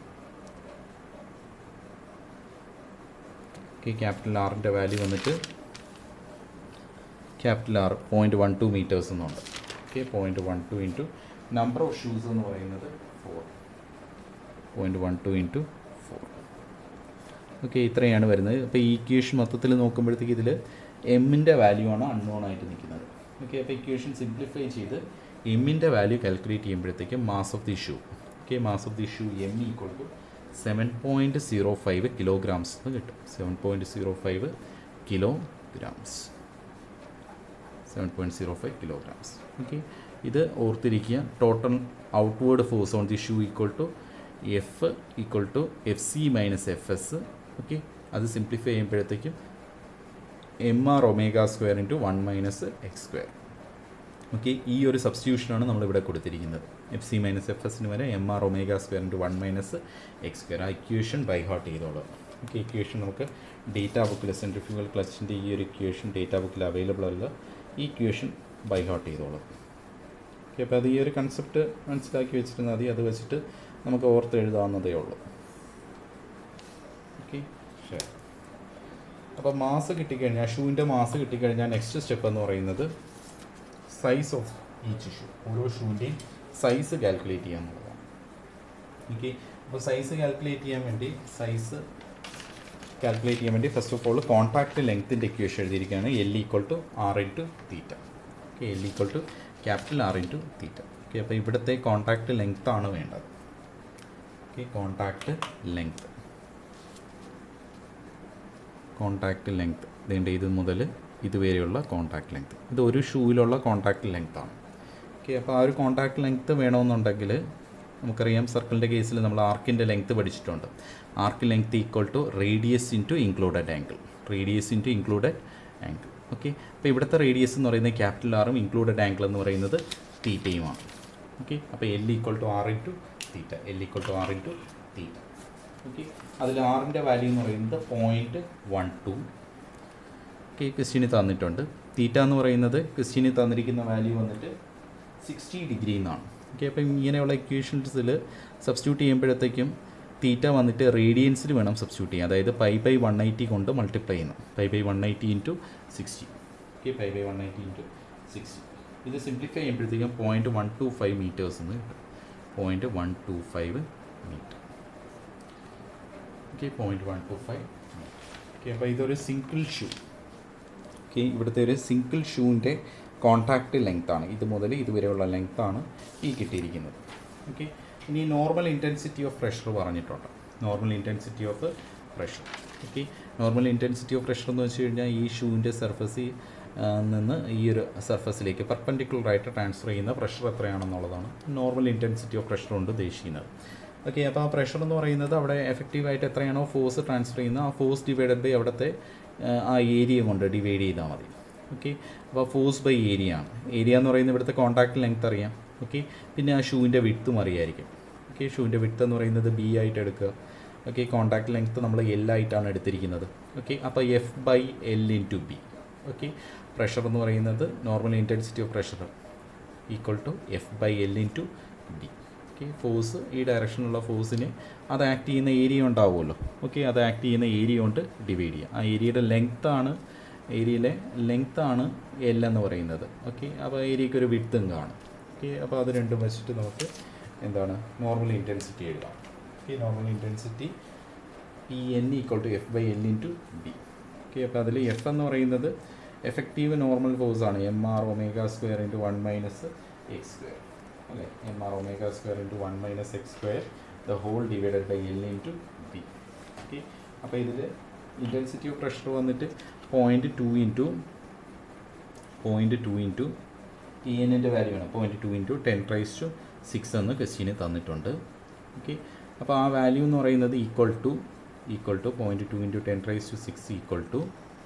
Okay, capital ആറിൻ്റെ value വന്നിട്ട് capital R point one two metres എന്നുണ്ട്. Okay, point one two into number of shoes എന്ന് പറയുന്നത് four point one two into four. Okay, ഇത്രയാണ് വരുന്നത്. അപ്പോൾ ഈ ഇക്വേഷൻ മൊത്തത്തിൽ നോക്കുമ്പോഴത്തേക്ക് ഇതിൽ എമ്മിൻ്റെ വാല്യൂ ആണ് അൺനോൺ ആയിട്ട് നിൽക്കുന്നത്. ഓക്കെ, അപ്പോൾ ഇക്വേഷൻ സിംപ്ലിഫൈ ചെയ്ത് എമ്മിൻ്റെ വാല്യൂ കാൽക്കുലേറ്റ് ചെയ്യുമ്പോഴത്തേക്കും mass of the shoe. Okay, mass of the shoe M equal to seven point zero five kilograms എന്ന് കിട്ടും. Seven point zero five kilograms seven point zero five kilograms. Okay, ഇത് ഓർത്തിരിക്കുക. Total outward force on the shoe equal to F equal to F C minus F S. Okay, അത് simplify ചെയ്യുമ്പോഴത്തേക്കും M R omega square into one minus X square. Okay, ഈ ഒരു സബ്സ്റ്റിറ്റ്യൂഷനാണ് നമ്മളിവിടെ കൊടുത്തിരിക്കുന്നത്. F C minus F എസിന് വരെ M R omega square into one minus X square. ആ equation by heart ചെയ്തോളൂ. ഓക്കെ, ഇക്വേഷൻ നമുക്ക് ഡേറ്റാ ബുക്കിൽ സെൻട്രിഫ്യൂഗൽ ക്ലച്ചിൻ്റെ ഈ ഒരു ഇക്വേഷൻ ഡേറ്റാ ബുക്കിൽ അവൈലബിൾ അല്ല. ഈ ഇക്വേഷൻ ബൈ ഹാർട്ട് ചെയ്തോളൂ. ഓക്കെ, അപ്പോൾ അത് ഈ ഒരു കൺസെപ്റ്റ് മനസ്സിലാക്കി വെച്ചിരുന്നാൽ മതി. അത് വെച്ചിട്ട് നമുക്ക് ഓർത്ത് എഴുതാവുന്നതേ ഉള്ളൂ. ഓക്കെ, ശരി. അപ്പോൾ മാസ് കിട്ടിക്കഴിഞ്ഞാൽ, ഷൂവിൻ്റെ മാസ് കിട്ടിക്കഴിഞ്ഞാൽ നെക്സ്റ്റ് സ്റ്റെപ്പ് എന്ന് പറയുന്നത് സൈസ് ഓഫ് ഈച്ച് ഷൂ, ഓരോ ഷൂവിൻ്റെയും സൈസ് കാൽക്കുലേറ്റ് ചെയ്യുക എന്നുള്ളതാണ്. ഓക്കെ, അപ്പോൾ സൈസ് കാൽക്കുലേറ്റ് ചെയ്യാൻ വേണ്ടി സൈസ് കാൽക്കുലേറ്റ് ചെയ്യാൻ വേണ്ടി ഫസ്റ്റ് ഓഫ് ഓൾ കോൺടാക്റ്റ് ലെങ്ത്തിൻ്റെ ഇക്വേഷൻ എഴുതിയിരിക്കുകയാണ്. L equal to R into theta. Okay, L equal to capital R into theta. Okay, അപ്പോൾ ഇവിടുത്തെ കോൺടാക്റ്റ് ലെങ്ത്താണ് വേണ്ടത്. Okay, contact length contact length വേണ്ട ഇത് മുതൽ ഇതുവരെയുള്ള കോൺടാക്റ്റ് ലെങ്ത്ത്. ഇത് ഒരു ഷൂവിലുള്ള കോൺടാക്റ്റ് ലെങ്ത്താണ്. ഓക്കെ, അപ്പോൾ ആ ഒരു കോൺടാക്റ്റ് ലെങ്ത്ത് വേണമെന്നുണ്ടെങ്കിൽ നമുക്കറിയാം സർക്കിളിൻ്റെ കേസിൽ നമ്മൾ ആർക്കിൻ്റെ ലെങ്ത്ത് പഠിച്ചിട്ടുണ്ട്. Arc length equal to radius into included angle. Radius into included angle. Okay, അപ്പോൾ ഇവിടുത്തെ റേഡിയസ് എന്ന് പറയുന്നത് ക്യാപിറ്റൽ ആറും ഇൻക്ലൂഡഡ് ആംഗിൾ എന്ന് പറയുന്നത് തീറ്റയുമാണ്. ഓക്കെ, അപ്പോൾ L equal to R into theta. L equal to R into theta. Okay, അതിൽ ആറിൻ്റെ വാല്യൂ എന്ന് പറയുന്നത് പോയിൻറ്റ് വൺ ടു. ഓക്കെ, ക്വസ്റ്റ്യന് തന്നിട്ടുണ്ട്. തീറ്റ എന്ന് പറയുന്നത് ക്വസ്റ്റ്യന് തന്നിരിക്കുന്ന വാല്യൂ വന്നിട്ട് സിക്സ്റ്റി ഡിഗ്രി എന്നാണ്. ഓക്കെ, അപ്പം ഇങ്ങനെയുള്ള ഇക്വേഷൻസിൽ സബ്സ്റ്റിറ്റ്യൂട്ട് ചെയ്യുമ്പോഴത്തേക്കും തീറ്റ വന്നിട്ട് റേഡിയൻസിൽ വേണം സബ്സ്റ്റിറ്റ്യൂട്ട് ചെയ്യാൻ. അതായത് പൈ ബൈ വൺ എയ്റ്റി കൊണ്ട് മൾട്ടിപ്ലൈ ചെയ്യുന്നു. Pi by one eighty into sixty. Okay, pi by one eighty into sixty. ഇത് സിംപ്ലിഫൈ ചെയ്യുമ്പോഴത്തേക്കും point one two five metres എന്ന് കിട്ടും. Point one two five metre. Okay, point one two five metre. Okay, അപ്പോൾ ഇതൊരു single shoe. Okay, ഇവിടുത്തെ ഒരു single ഷൂവിൻ്റെ contact ലെങ്ത്താണ്. ഇത് മുതൽ ഇതുവരെയുള്ള ലെങ്ത്താണ് ഈ കിട്ടിയിരിക്കുന്നത്. ഓക്കെ, ഇനി നോർമൽ ഇൻറ്റൻസിറ്റി ഓഫ് പ്രഷർ പറഞ്ഞിട്ടുണ്ട്. Normal intensity of pressure. Okay, normal intensity of pressure എന്ന് വെച്ച് കഴിഞ്ഞാൽ ഈ ഷൂവിൻ്റെ സർഫസിൽ നിന്ന് ഈ ഒരു സർഫസിലേക്ക് പെർപെൻഡിക്കുലറായിട്ട് ട്രാൻസ്ഫർ ചെയ്യുന്ന പ്രഷർ എത്രയാണെന്നുള്ളതാണ് നോർമൽ ഇൻറ്റൻസിറ്റി ഓഫ് പ്രഷർ കൊണ്ട് ഉദ്ദേശിക്കുന്നത്. ഓക്കെ, അപ്പോൾ ആ പ്രഷർ എന്ന് പറയുന്നത് അവിടെ എഫക്റ്റീവായിട്ട് എത്രയാണോ ഫോഴ്സ് ട്രാൻസ്ഫർ ചെയ്യുന്നത് ആ ഫോഴ്സ് ഡിവൈഡഡ് ബൈ അവിടുത്തെ ആ ഏരിയ കൊണ്ട് ഡിവൈഡ് ചെയ്താൽ മതി. ഓക്കെ, അപ്പോൾ ഫോഴ്സ് ബൈ ഏരിയ ആണ്. ഏരിയ എന്ന് പറയുന്നത് ഇവിടുത്തെ കോൺടാക്റ്റ് ലെങ്ത് അറിയാം. ഓക്കെ, പിന്നെ ആ ഷൂവിൻ്റെ വിഡ്ത്തും അറിയായിരിക്കും. ഓക്കെ, ഷൂവിൻ്റെ വിഡ്ത്ത് എന്ന് പറയുന്നത് ബി ആയിട്ട് എടുക്കുക. ഓക്കെ, കോൺടാക്റ്റ് ലെങ്ത്ത് നമ്മൾ എൽ ആയിട്ടാണ് എടുത്തിരിക്കുന്നത്. ഓക്കെ, അപ്പോൾ F by L into B. Okay, pressure എന്ന് പറയുന്നത് normal intensity of pressure equal to F by L into B. Okay, force ഈ ഡയറക്ഷനിലുള്ള ഫോഴ്സിനെ അത് ആക്ട് ചെയ്യുന്ന ഏരിയ ഉണ്ടാവുമല്ലോ. ഓക്കെ, അത് ആക്ട് ചെയ്യുന്ന ഏരിയ കൊണ്ട് ഡിവൈഡ് ചെയ്യുക. ആ ഏരിയയുടെ ലെങ്ത്താണ് ഏരിയയിലെ ലെങ്ത്താണ് എൽ എന്ന് പറയുന്നത്. ഓക്കെ, അപ്പോൾ ഏരിയയ്ക്ക് ഒരു വിഡ്ത്തും കാണും. ഓക്കെ, അപ്പോൾ അത് രണ്ടും വെച്ചിട്ട് നമുക്ക് എന്താണ് നോർമൽ ഇൻറ്റൻസിറ്റി എഴുതാം. Okay, normal intensity P N equal to F by L into B. Okay, അപ്പോൾ അതിൽ എഫ് എന്ന് പറയുന്നത് എഫക്റ്റീവ് നോർമൽ ഫോഴ്സാണ്. M R omega square into one minus X square അല്ലേ. M R omega square into one minus X square the whole divided by L into B. Okay, അപ്പോൾ ഇതിൽ intensity of pressure വന്നിട്ട് point two into point two into T എന്നിൻ്റെ value ആണ്. Point two into ten raise to six എന്ന് ക്വസ്റ്റ്യന് തന്നിട്ടുണ്ട്. Okay, അപ്പോൾ ആ വാല്യൂ എന്ന് പറയുന്നത് equal to equal to point two into ten raise to six equal to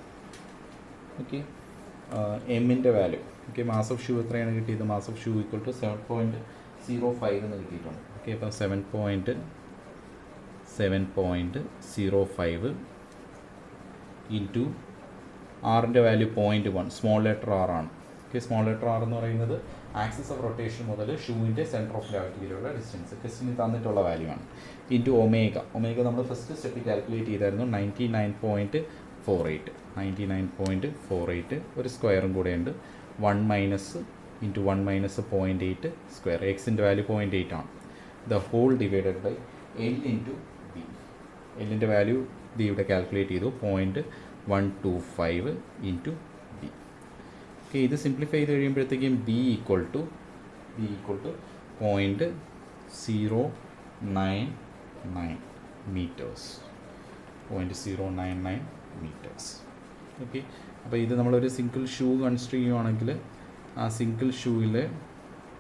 okay എമ്മിൻ്റെ value. Okay, mass of shoe എത്രയാണ് കിട്ടിയത്? Mass of shoe equal to seven point zero five എന്ന് കിട്ടിയിട്ടുണ്ട്. ഓക്കെ, അപ്പം seven point seven point zero five into ആറിൻ്റെ value point one, small letter r ആണ്. Okay, small letter R എന്ന് പറയുന്നത് axis of rotation മുതൽ ഷൂവിൻ്റെ സെൻറ്റർ ഓഫ് ഗ്രാവിറ്റിയിലുള്ള ഡിസ്റ്റൻസ് ക്വസ്റ്റിന് തന്നിട്ടുള്ള വാല്യൂ ആണ്. Into omega. ഒമേഗ നമ്മൾ ഫസ്റ്റ് സ്റ്റെപ്പിൽ കാൽക്കുലേറ്റ് ചെയ്തായിരുന്നു. Ninety nine point four eight ninety nine point four eight ഒരു സ്ക്വയറും കൂടെ ഉണ്ട്. One minus into one minus point eight square. എക്സിൻ്റെ വാല്യൂ പോയിൻറ്റ് എയ്റ്റ് ആണ്. The whole divided by L into B. എല്ലിൻ്റെ വാല്യൂ ഇത് ഇവിടെ കാൽക്കുലേറ്റ് ചെയ്തു. Point one two five into B. Okay, ഇത് സിംപ്ലിഫൈ ചെയ്ത് കഴിയുമ്പോഴത്തേക്കും B equal to B equal to point zero nine nine metres. Point zero nine nine metres. Okay, അപ്പോൾ ഇത് നമ്മളൊരു സിംഗിൾ ഷൂ കൺസിഡർ ചെയ്യുവാണെങ്കിൽ ആ സിംഗിൾ ഷൂവിൽ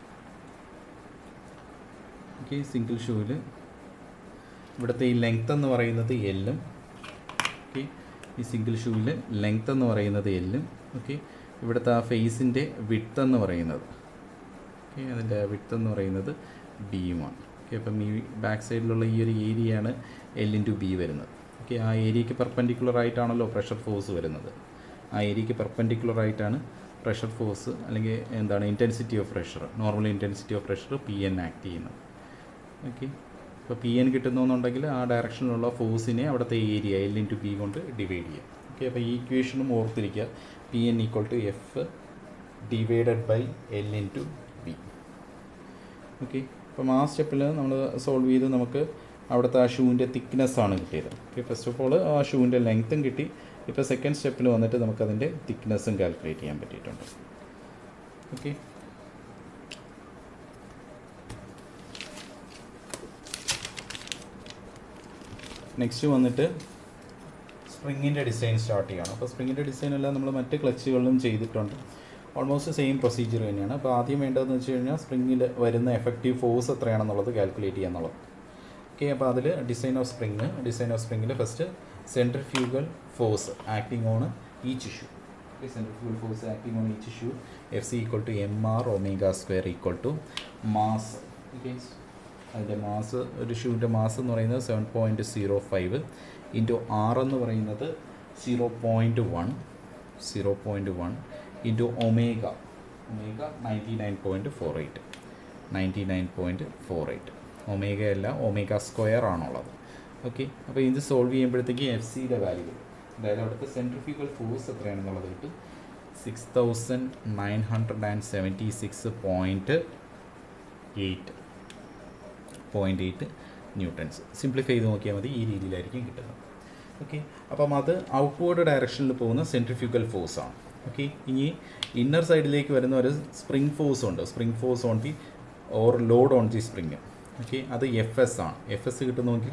ഓക്കെ. സിംഗിൾ ഷൂവിൽ ഇവിടുത്തെ ഈ ലെങ്ത് എന്ന് പറയുന്നത് എല്ലും, ഓക്കെ. ഈ സിംഗിൾ ഷൂവിൽ ലെങ്ത് എന്ന് പറയുന്നത് എല്ലും, ഓക്കെ. ഇവിടുത്തെ ആ ഫേസിൻ്റെ വിഡ്ത്ത് എന്ന് പറയുന്നത്, ഓക്കെ, അതിൻ്റെ വിഡ്ത്ത് എന്ന് പറയുന്നത് ബിയുമാണ്. ഓക്കെ. അപ്പം ഈ ബാക്ക് സൈഡിലുള്ള ഈ ഒരു ഏരിയയാണ് എൽ ഇൻറ്റു ബി വരുന്നത്. ഓക്കെ. ആ ഏരിയയ്ക്ക് പെർപെൻഡിക്കുലർ ആയിട്ടാണല്ലോ പ്രഷർ ഫോഴ്സ് വരുന്നത്. ആ ഏരിയയ്ക്ക് പെർപെൻഡിക്കുലർ ആയിട്ടാണ് പ്രഷർ ഫോഴ്സ് അല്ലെങ്കിൽ എന്താണ് intensity of pressure, normal intensity of pressure P N act ചെയ്യുന്നത്. ഓക്കെ. ഇപ്പോൾ പി എൻ കിട്ടുന്നുണ്ടെങ്കിൽ ആ ഡയറക്ഷനിലുള്ള ഫോഴ്സിനെ അവിടുത്തെ ഏരിയ എൽ ഇൻറ്റു ബി കൊണ്ട് ഡിവൈഡ് ചെയ്യാം. ഓക്കെ. അപ്പോൾ ഈ ഇക്വേഷനും ഓർത്തിരിക്കുക, P N equal to F divided by L into B. Okay. അപ്പം ആ സ്റ്റെപ്പിൽ നമ്മൾ സോൾവ് ചെയ്ത് നമുക്ക് അവിടുത്തെ ആ ഷൂവിൻ്റെ തിക്നെസ്സാണ് കിട്ടിയത്. ഓക്കെ. ഫസ്റ്റ് ഓഫ് ഓൾ ആ ഷൂവിൻ്റെ ലെങ്ത്തും കിട്ടി. ഇപ്പോൾ സെക്കൻഡ് സ്റ്റെപ്പിൽ വന്നിട്ട് നമുക്കതിൻ്റെ തിക്നെസ്സും കാൽക്കുലേറ്റ് ചെയ്യാൻ പറ്റിയിട്ടുണ്ട്. ഓക്കെ. നെക്സ്റ്റ് വന്നിട്ട് സ്പ്രിങ്ങിൻ്റെ ഡിസൈൻ സ്റ്റാർട്ട് ചെയ്യണം. അപ്പോൾ സ്പ്രിങ്ങിൻ്റെ ഡിസൈൻ എല്ലാം നമ്മൾ മറ്റ് ക്ലച്ചുകളിലും ചെയ്തിട്ടുണ്ട്. ഓൾമോസ്റ്റ് സെയിം പ്രൊസീജിയർ തന്നെയാണ്. അപ്പോൾ ആദ്യം വേണ്ടതെന്ന് വെച്ച് കഴിഞ്ഞാൽ സ്പ്രിങ്ങിൽ വരുന്ന എഫക്റ്റീവ് ഫോഴ്സ് എത്രയാണെന്നുള്ളത് കാൽക്കുലേറ്റ് ചെയ്യുക എന്നുള്ളത്. ഓക്കെ. അപ്പോൾ അതിൽ design of spring design of സ്പ്രിങ്ങിൽ first centrifugal force acting on each shoe. Okay. Centrifugal force acting on each shoe F C equal to M R omega square equal to mass. Okay. അതിൻ്റെ mass, ഒരു ഷൂവിൻ്റെ mass എന്ന് പറയുന്നത് seven point zero five into R എന്ന് പറയുന്നത് zero point one zero point one into omega omega ninety nine point four eight ninety nine point four eight omega അല്ല, omega square ആണുള്ളത്. Okay. അപ്പോൾ ഇത് സോൾവ് ചെയ്യുമ്പോഴത്തേക്ക് F സിയുടെ value, അതായത് അവിടുത്തെ സെൻട്രിഫ്യൂഗൽ ഫോഴ്സ് എത്രയാണെന്നുള്ളത് കിട്ടും six thousand nine hundred and seventy six point eight point eight newtons. Simplify ചെയ്ത് നോക്കിയാൽ മതി, ഈ രീതിയിലായിരിക്കും കിട്ടുന്നത്. ഓക്കെ. അപ്പം അത് ഔട്ട്വേർഡ് ഡയറക്ഷനിൽ പോകുന്ന സെൻട്രിഫ്യൂഗൽ ഫോഴ്സാണ്. ഓക്കെ. ഇനി ഇന്നർ സൈഡിലേക്ക് വരുന്ന ഒരു സ്പ്രിംഗ് ഫോഴ്സ് ഉണ്ട്, spring force on the or load on the spring. Okay. അത് എഫ് എസ് ആണ്. എഫ് എസ് കിട്ടുന്നെങ്കിൽ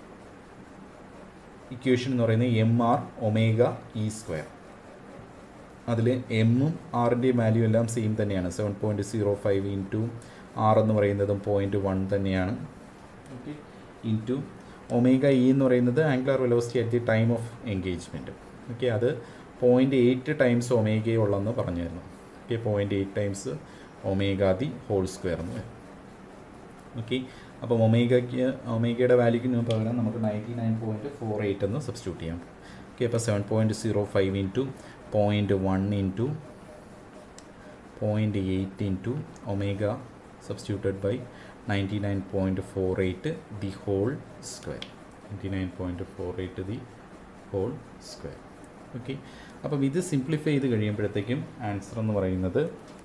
ഇക്വേഷൻ എന്ന് പറയുന്നത് M R omega E square. അതിൽ എമ്മും ആറിൻ്റെയും വാല്യൂ എല്ലാം സെയിം തന്നെയാണ്. Seven point zero five into R എന്ന് പറയുന്നതും പോയിൻറ്റ് വൺ തന്നെയാണ്. ഓക്കെ. ഇൻറ്റു ഒമേഗ ഇ എന്ന് പറയുന്നത് angular velocity at the time of engagement. Okay. അത് പോയിൻറ്റ് എയ്റ്റ് ടൈംസ് ഒമേഗയുള്ളെന്ന് പറഞ്ഞിരുന്നു. Okay. Point eight times omega the whole square എന്ന് വരും. ഓക്കെ. അപ്പം ഒമേഗയ്ക്ക് ഒമേഗയുടെ വാല്യൂക്കിന് പകരം നമുക്ക് ninety nine point four eight എന്ന് സബ്സ്റ്റിറ്റ്യൂട്ട് ചെയ്യാം. ഓക്കെ. അപ്പോൾ seven point zero five into point one into point eight into omega substituted by ninety nine point four eight the whole square ninety nine point four eight the whole square. Okay. അപ്പം ഇത് simplify ചെയ്ത് കഴിയുമ്പോഴത്തേക്കും answer എന്ന് പറയുന്നത്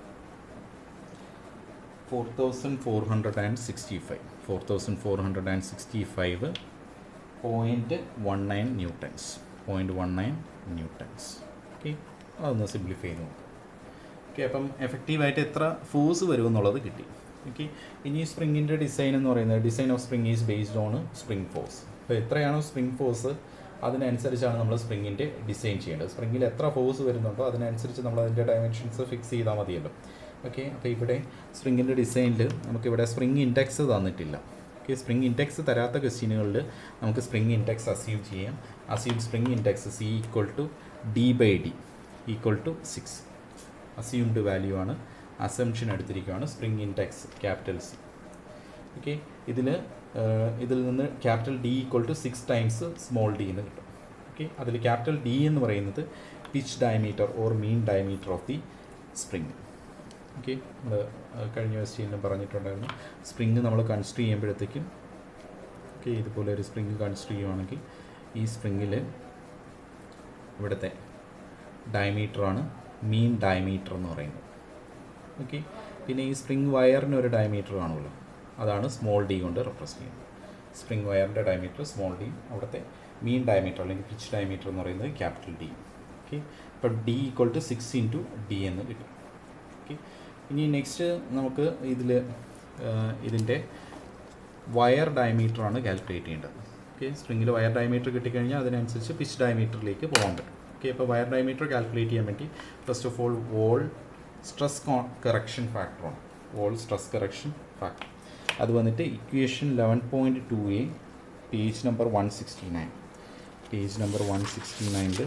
four thousand four hundred and sixty five four thousand four hundred and sixty five point one nine newtons point one nine newtons. Okay. അതൊന്ന് simplify ചെയ്ത് നോക്കാം. Okay. അപ്പം എഫക്റ്റീവായിട്ട് എത്ര ഫോഴ്സ് വരുമെന്നുള്ളത് കിട്ടി. ഓക്കെ. ഇനി സ്പ്രിങ്ങിൻ്റെ ഡിസൈൻ എന്ന് പറയുന്നത് design of spring is based on spring force. അപ്പോൾ എത്രയാണോ സ്പ്രിങ് ഫോഴ്സ് അതിനനുസരിച്ചാണ് നമ്മൾ സ്പ്രിങ്ങിൻ്റെ ഡിസൈൻ ചെയ്യേണ്ടത്. സ്പ്രിങ്ങിൽ എത്ര ഫോഴ്സ് വരുന്നുണ്ടോ അതിനനുസരിച്ച് നമ്മൾ അതിൻ്റെ ഡയമെൻഷൻസ് ഫിക്സ് ചെയ്താൽ മതിയല്ലോ. ഓക്കെ. അപ്പോൾ ഇവിടെ സ്പ്രിങ്ങിൻ്റെ ഡിസൈനിൽ നമുക്കിവിടെ സ്പ്രിങ് ഇൻഡെക്സ് തന്നിട്ടില്ല. ഓക്കെ. സ്പ്രിങ് ഇൻഡെക്സ് തരാത്ത ക്വസ്റ്റ്യനുകളിൽ നമുക്ക് സ്പ്രിങ് ഇൻഡെക്സ് അസ്യൂം ചെയ്യാം. Assume spring index C equal to D by D equal to six assumed value ആണ്. അസംഷൻ എടുത്തിരിക്കുകയാണ് spring index capital C. Okay. ഇതിൽ ഇതിൽ നിന്ന് capital D equal to six times small D എന്ന് കിട്ടും. Okay. അതിൽ capital D എന്ന് പറയുന്നത് pitch diameter or mean diameter of the spring. Okay. നമ്മൾ കഴിഞ്ഞ ക്വസ്റ്റ്യനിലും പറഞ്ഞിട്ടുണ്ടായിരുന്നു സ്പ്രിങ് നമ്മൾ കൺസ്ട്രൂ ചെയ്യുമ്പോഴത്തേക്കും, ഓക്കെ, ഇതുപോലെ ഒരു സ്പ്രിങ് കൺസ്ട്രൂ ചെയ്യുവാണെങ്കിൽ ഈ സ്പ്രിങ്ങിൽ ഇവിടുത്തെ ഡയമീറ്ററാണ് മീൻ ഡയമീറ്റർ എന്ന് പറയുന്നത്. ഓക്കെ. പിന്നെ ഈ സ്പ്രിങ് വയറിന് ഒരു ഡയമീറ്റർ കാണുമല്ലോ, അതാണ് സ്മോൾ ഡി കൊണ്ട് റെപ്രസെൻറ്റ് ചെയ്യുന്നത്. സ്പ്രിങ് വയറിൻ്റെ ഡയമീറ്റർ സ്മോൾ ഡി, അവിടുത്തെ മീൻ ഡയമീറ്റർ അല്ലെങ്കിൽ പിച്ച് ഡയമീറ്റർ എന്ന് പറയുന്നത് ക്യാപിറ്റൽ ഡി. ഓക്കെ. അപ്പോൾ D equal to six into D എന്ന് കിട്ടും. ഓക്കെ. ഇനി നെക്സ്റ്റ് നമുക്ക് ഇതിൽ ഇതിൻ്റെ വയർ ഡയമീറ്ററാണ് കാൽക്കുലേറ്റ് ചെയ്യേണ്ടത്. ഓക്കെ. സ്പ്രിങ്ങിൽ വയർ ഡയമീറ്റർ കിട്ടിക്കഴിഞ്ഞാൽ അതിനനുസരിച്ച് പിച്ച് ഡയമീറ്ററിലേക്ക് പോകാൻ പറ്റും. ഓക്കെ. അപ്പോൾ വയർ ഡയമീറ്റർ കാൽക്കുലേറ്റ് ചെയ്യാൻ വേണ്ടി first of all Wahl stress correction ഫാക്ടറാണ് വോൾ സ്ട്രെസ് കറക്ഷൻ ഫാക്ടർ. അത് വന്നിട്ട് equation eleven point two A page number one sixty nine page number one sixty നയനിൽ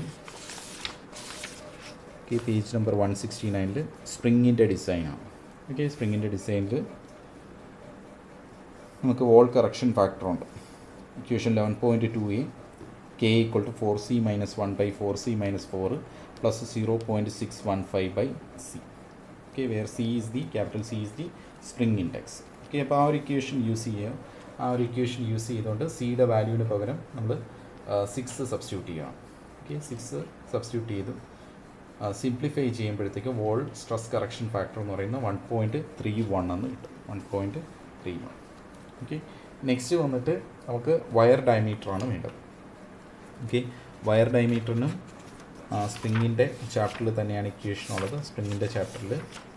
okay page number one sixty നയനിൽ സ്പ്രിങ്ങിൻ്റെ ഡിസൈനാണ്. Okay സ്പ്രിങ്ങിൻ്റെ ഡിസൈനിൽ നമുക്ക് വോൾ കറക്ഷൻ ഫാക്ടറുണ്ട്. Equation eleven point two A K equal to four C minus one by four C minus four plus zero point six one five by C. Okay where C is the capital C is the spring index. Okay അപ്പോൾ ആ ഒരു equation use ചെയ്യുക. ആ ഒരു equation use ചെയ്തുകൊണ്ട് സിയുടെ വാല്യൂവിന് പകരം നമ്മൾ സിക്സ് സബ്സ്റ്റിറ്റ്യൂട്ട് ചെയ്യണം. ഓക്കെ സിക്സ് സബ്സ്റ്റിറ്റ്യൂട്ട് ചെയ്തു സിംപ്ലിഫൈ ചെയ്യുമ്പോഴത്തേക്ക് വോൾ സ്ട്രെസ് കറക്ഷൻ ഫാക്ടർ എന്ന് പറയുന്നത് വൺ പോയിൻറ്റ് ത്രീ വൺ എന്ന് കിട്ടും. One point three one. Okay next വന്നിട്ട് നമുക്ക് വയർ ഡയമീറ്ററാണ് വേണ്ടത്. ഓക്കെ വയർ ഡയമീറ്ററിനും സ്പ്രിങ്ങിൻ്റെ ചാപ്റ്ററിൽ തന്നെയാണ് ഇക്വേഷൻ ഉള്ളത്. സ്പ്രിങ്ങിൻ്റെ ചാപ്റ്ററിൽ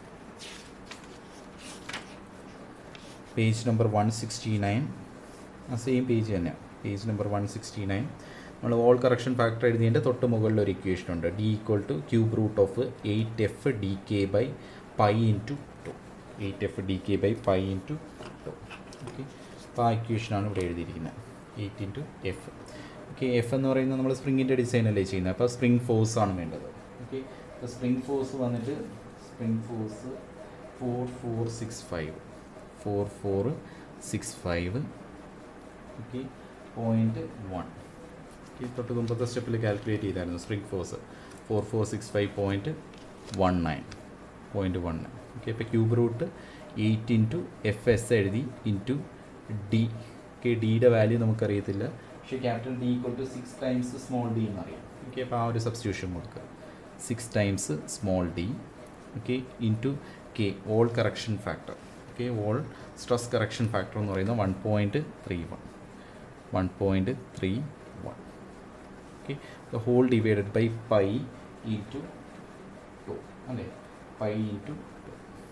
page number one sixty nine ആ സെയിം പേജ് തന്നെയാണ്. Page number one sixty nine നമ്മൾ വോൾ കറക്ഷൻ ഫാക്ടർ എഴുതിയതിൻ്റെ തൊട്ട് മുകളിൽ ഒരു ഇക്വേഷൻ ഉണ്ട്. D equal to cube root of eight F D K by pi into two. Eight F D K by pi into two. Okay അപ്പോൾ ആ ഇക്വേഷനാണ് ഇവിടെ എഴുതിയിരിക്കുന്നത്. Eight into F. Okay F എന്ന് പറയുന്നത് നമ്മൾ സ്പ്രിങ്ങിൻ്റെ ഡിസൈൻ അല്ലേ ചെയ്യുന്നത്. അപ്പോൾ സ്പ്രിങ് ഫോഴ്സ് ആണ് വേണ്ടത്. ഓക്കെ അപ്പോൾ സ്പ്രിങ് ഫോഴ്സ് വന്നിട്ട് spring force four four six five four four six five okay point one. Okay തൊട്ട് മുമ്പത്തെ സ്റ്റെപ്പിൽ കാൽക്കുലേറ്റ് ചെയ്തായിരുന്നു spring force four four six five point one nine point one nine. Okay അപ്പോൾ cube root eight into F S എഴുതി into D. Okay ഡിയുടെ value നമുക്കറിയത്തില്ല, പക്ഷേ capital D equal to six times small D എന്നറിയാം. Okay അപ്പോൾ ആ ഒരു substitution കൊടുക്കുക. Six times small D okay into K Wahl correction factor. Okay Wahl stress correction factor എന്ന് പറയുന്നത് one point three one one point three one. Okay the whole divided by pi into two അല്ലേ. Pi into two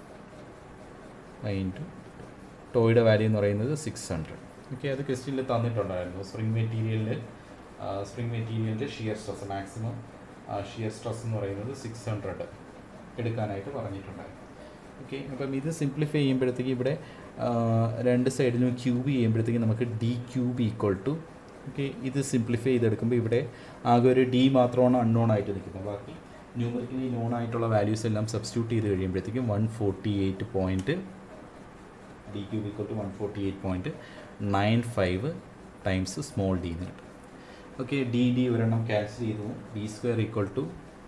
pi into ടോയുടെ value എന്ന് പറയുന്നത് six hundred. Okay അത് ക്വസ്റ്റ്യനിൽ തന്നിട്ടുണ്ടായിരുന്നു. Spring മെറ്റീരിയലിൽ സ്പ്രിങ് മെറ്റീരിയലിൻ്റെ shear stress maximum shear stress എന്ന് പറയുന്നത് സിക്സ് ഹൺഡ്രഡ് എടുക്കാനായിട്ട് പറഞ്ഞിട്ടുണ്ടായിരുന്നു. ഓക്കെ അപ്പം ഇത് സിംപ്ലിഫൈ ചെയ്യുമ്പോഴത്തേക്ക് ഇവിടെ രണ്ട് സൈഡിലും ക്യൂബ് ചെയ്യുമ്പോഴത്തേക്ക് നമുക്ക് D cube equal to okay ഇത് സിംപ്ലിഫൈ ചെയ്തെടുക്കുമ്പോൾ ഇവിടെ ആകെ ഒരു ഡി മാത്രമാണ് അൺനോൺ ആയിട്ട് നിൽക്കുന്നത്. ബാക്കി ന്യൂമറിക്കലി നോൺ ആയിട്ടുള്ള വാല്യൂസ് എല്ലാം സബ്സ്റ്റിറ്റ്യൂട്ട് ചെയ്ത് കഴിയുമ്പോഴത്തേക്കും one forty eight point D cube equal to one forty eight point nine five times small D എന്ന് കിട്ടും. ഓക്കെ ഡി ഡി ഒരെണ്ണം ക്യാൻസൽ ചെയ്തു. D square equal to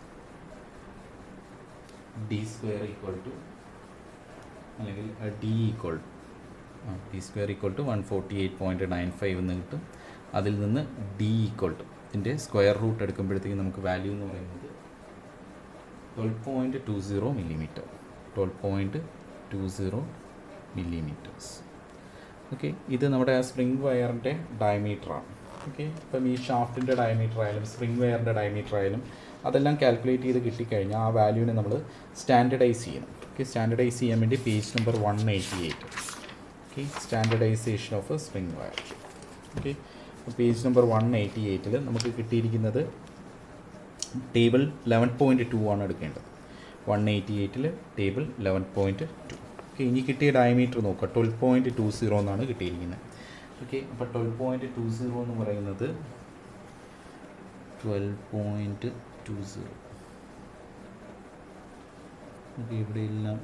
D square equal to അല്ലെങ്കിൽ D equal D square equal to one forty eight point nine five എന്ന് കിട്ടും. അതിൽ നിന്ന് D equal to ഇതിൻ്റെ സ്ക്വയർ റൂട്ട് എടുക്കുമ്പോഴത്തേക്കും നമുക്ക് വാല്യൂ എന്ന് പറയുന്നത് twelve point two zero millimetre twelve point two zero millimetres. Okay ഇത് നമ്മുടെ സ്പ്രിംഗ് വയറിൻ്റെ ഡയമീറ്ററാണ്. ഓക്കെ ഇപ്പം ഈ ഷാഫ്റ്റിൻ്റെ ഡയമീറ്റർ ആയാലും സ്പ്രിംഗ് വയറിൻ്റെ ഡയമീറ്റർ ആയാലും അതെല്ലാം കാൽക്കുലേറ്റ് ചെയ്ത് കിട്ടിക്കഴിഞ്ഞാൽ ആ വാല്യൂവിനെ നമ്മൾ സ്റ്റാൻഡർഡൈസ് ചെയ്യണം. ഓക്കെ സ്റ്റാൻഡർഡൈസ് ചെയ്യാൻ വേണ്ടി page number one eighty eight okay standardisation of spring wire. Okay page number one eighty എയ്റ്റിൽ നമുക്ക് കിട്ടിയിരിക്കുന്നത് ടേബിൾ ലെവൻ പോയിൻറ്റ് ടു ആണ് എടുക്കേണ്ടത്. വൺ എയ്റ്റി എയ്റ്റിൽ table eleven point two. Okay ഇനി കിട്ടിയ ഡയമീറ്റർ നോക്കുക ട്വൽവ് പോയിൻറ്റ് ടു സീറോ എന്നാണ് കിട്ടിയിരിക്കുന്നത്. ഓക്കെ അപ്പോൾ ട്വൽവ് പോയിൻറ്റ് ടു സീറോ എന്ന് പറയുന്നത് twelve point two zero okay ഇവിടെ എല്ലാം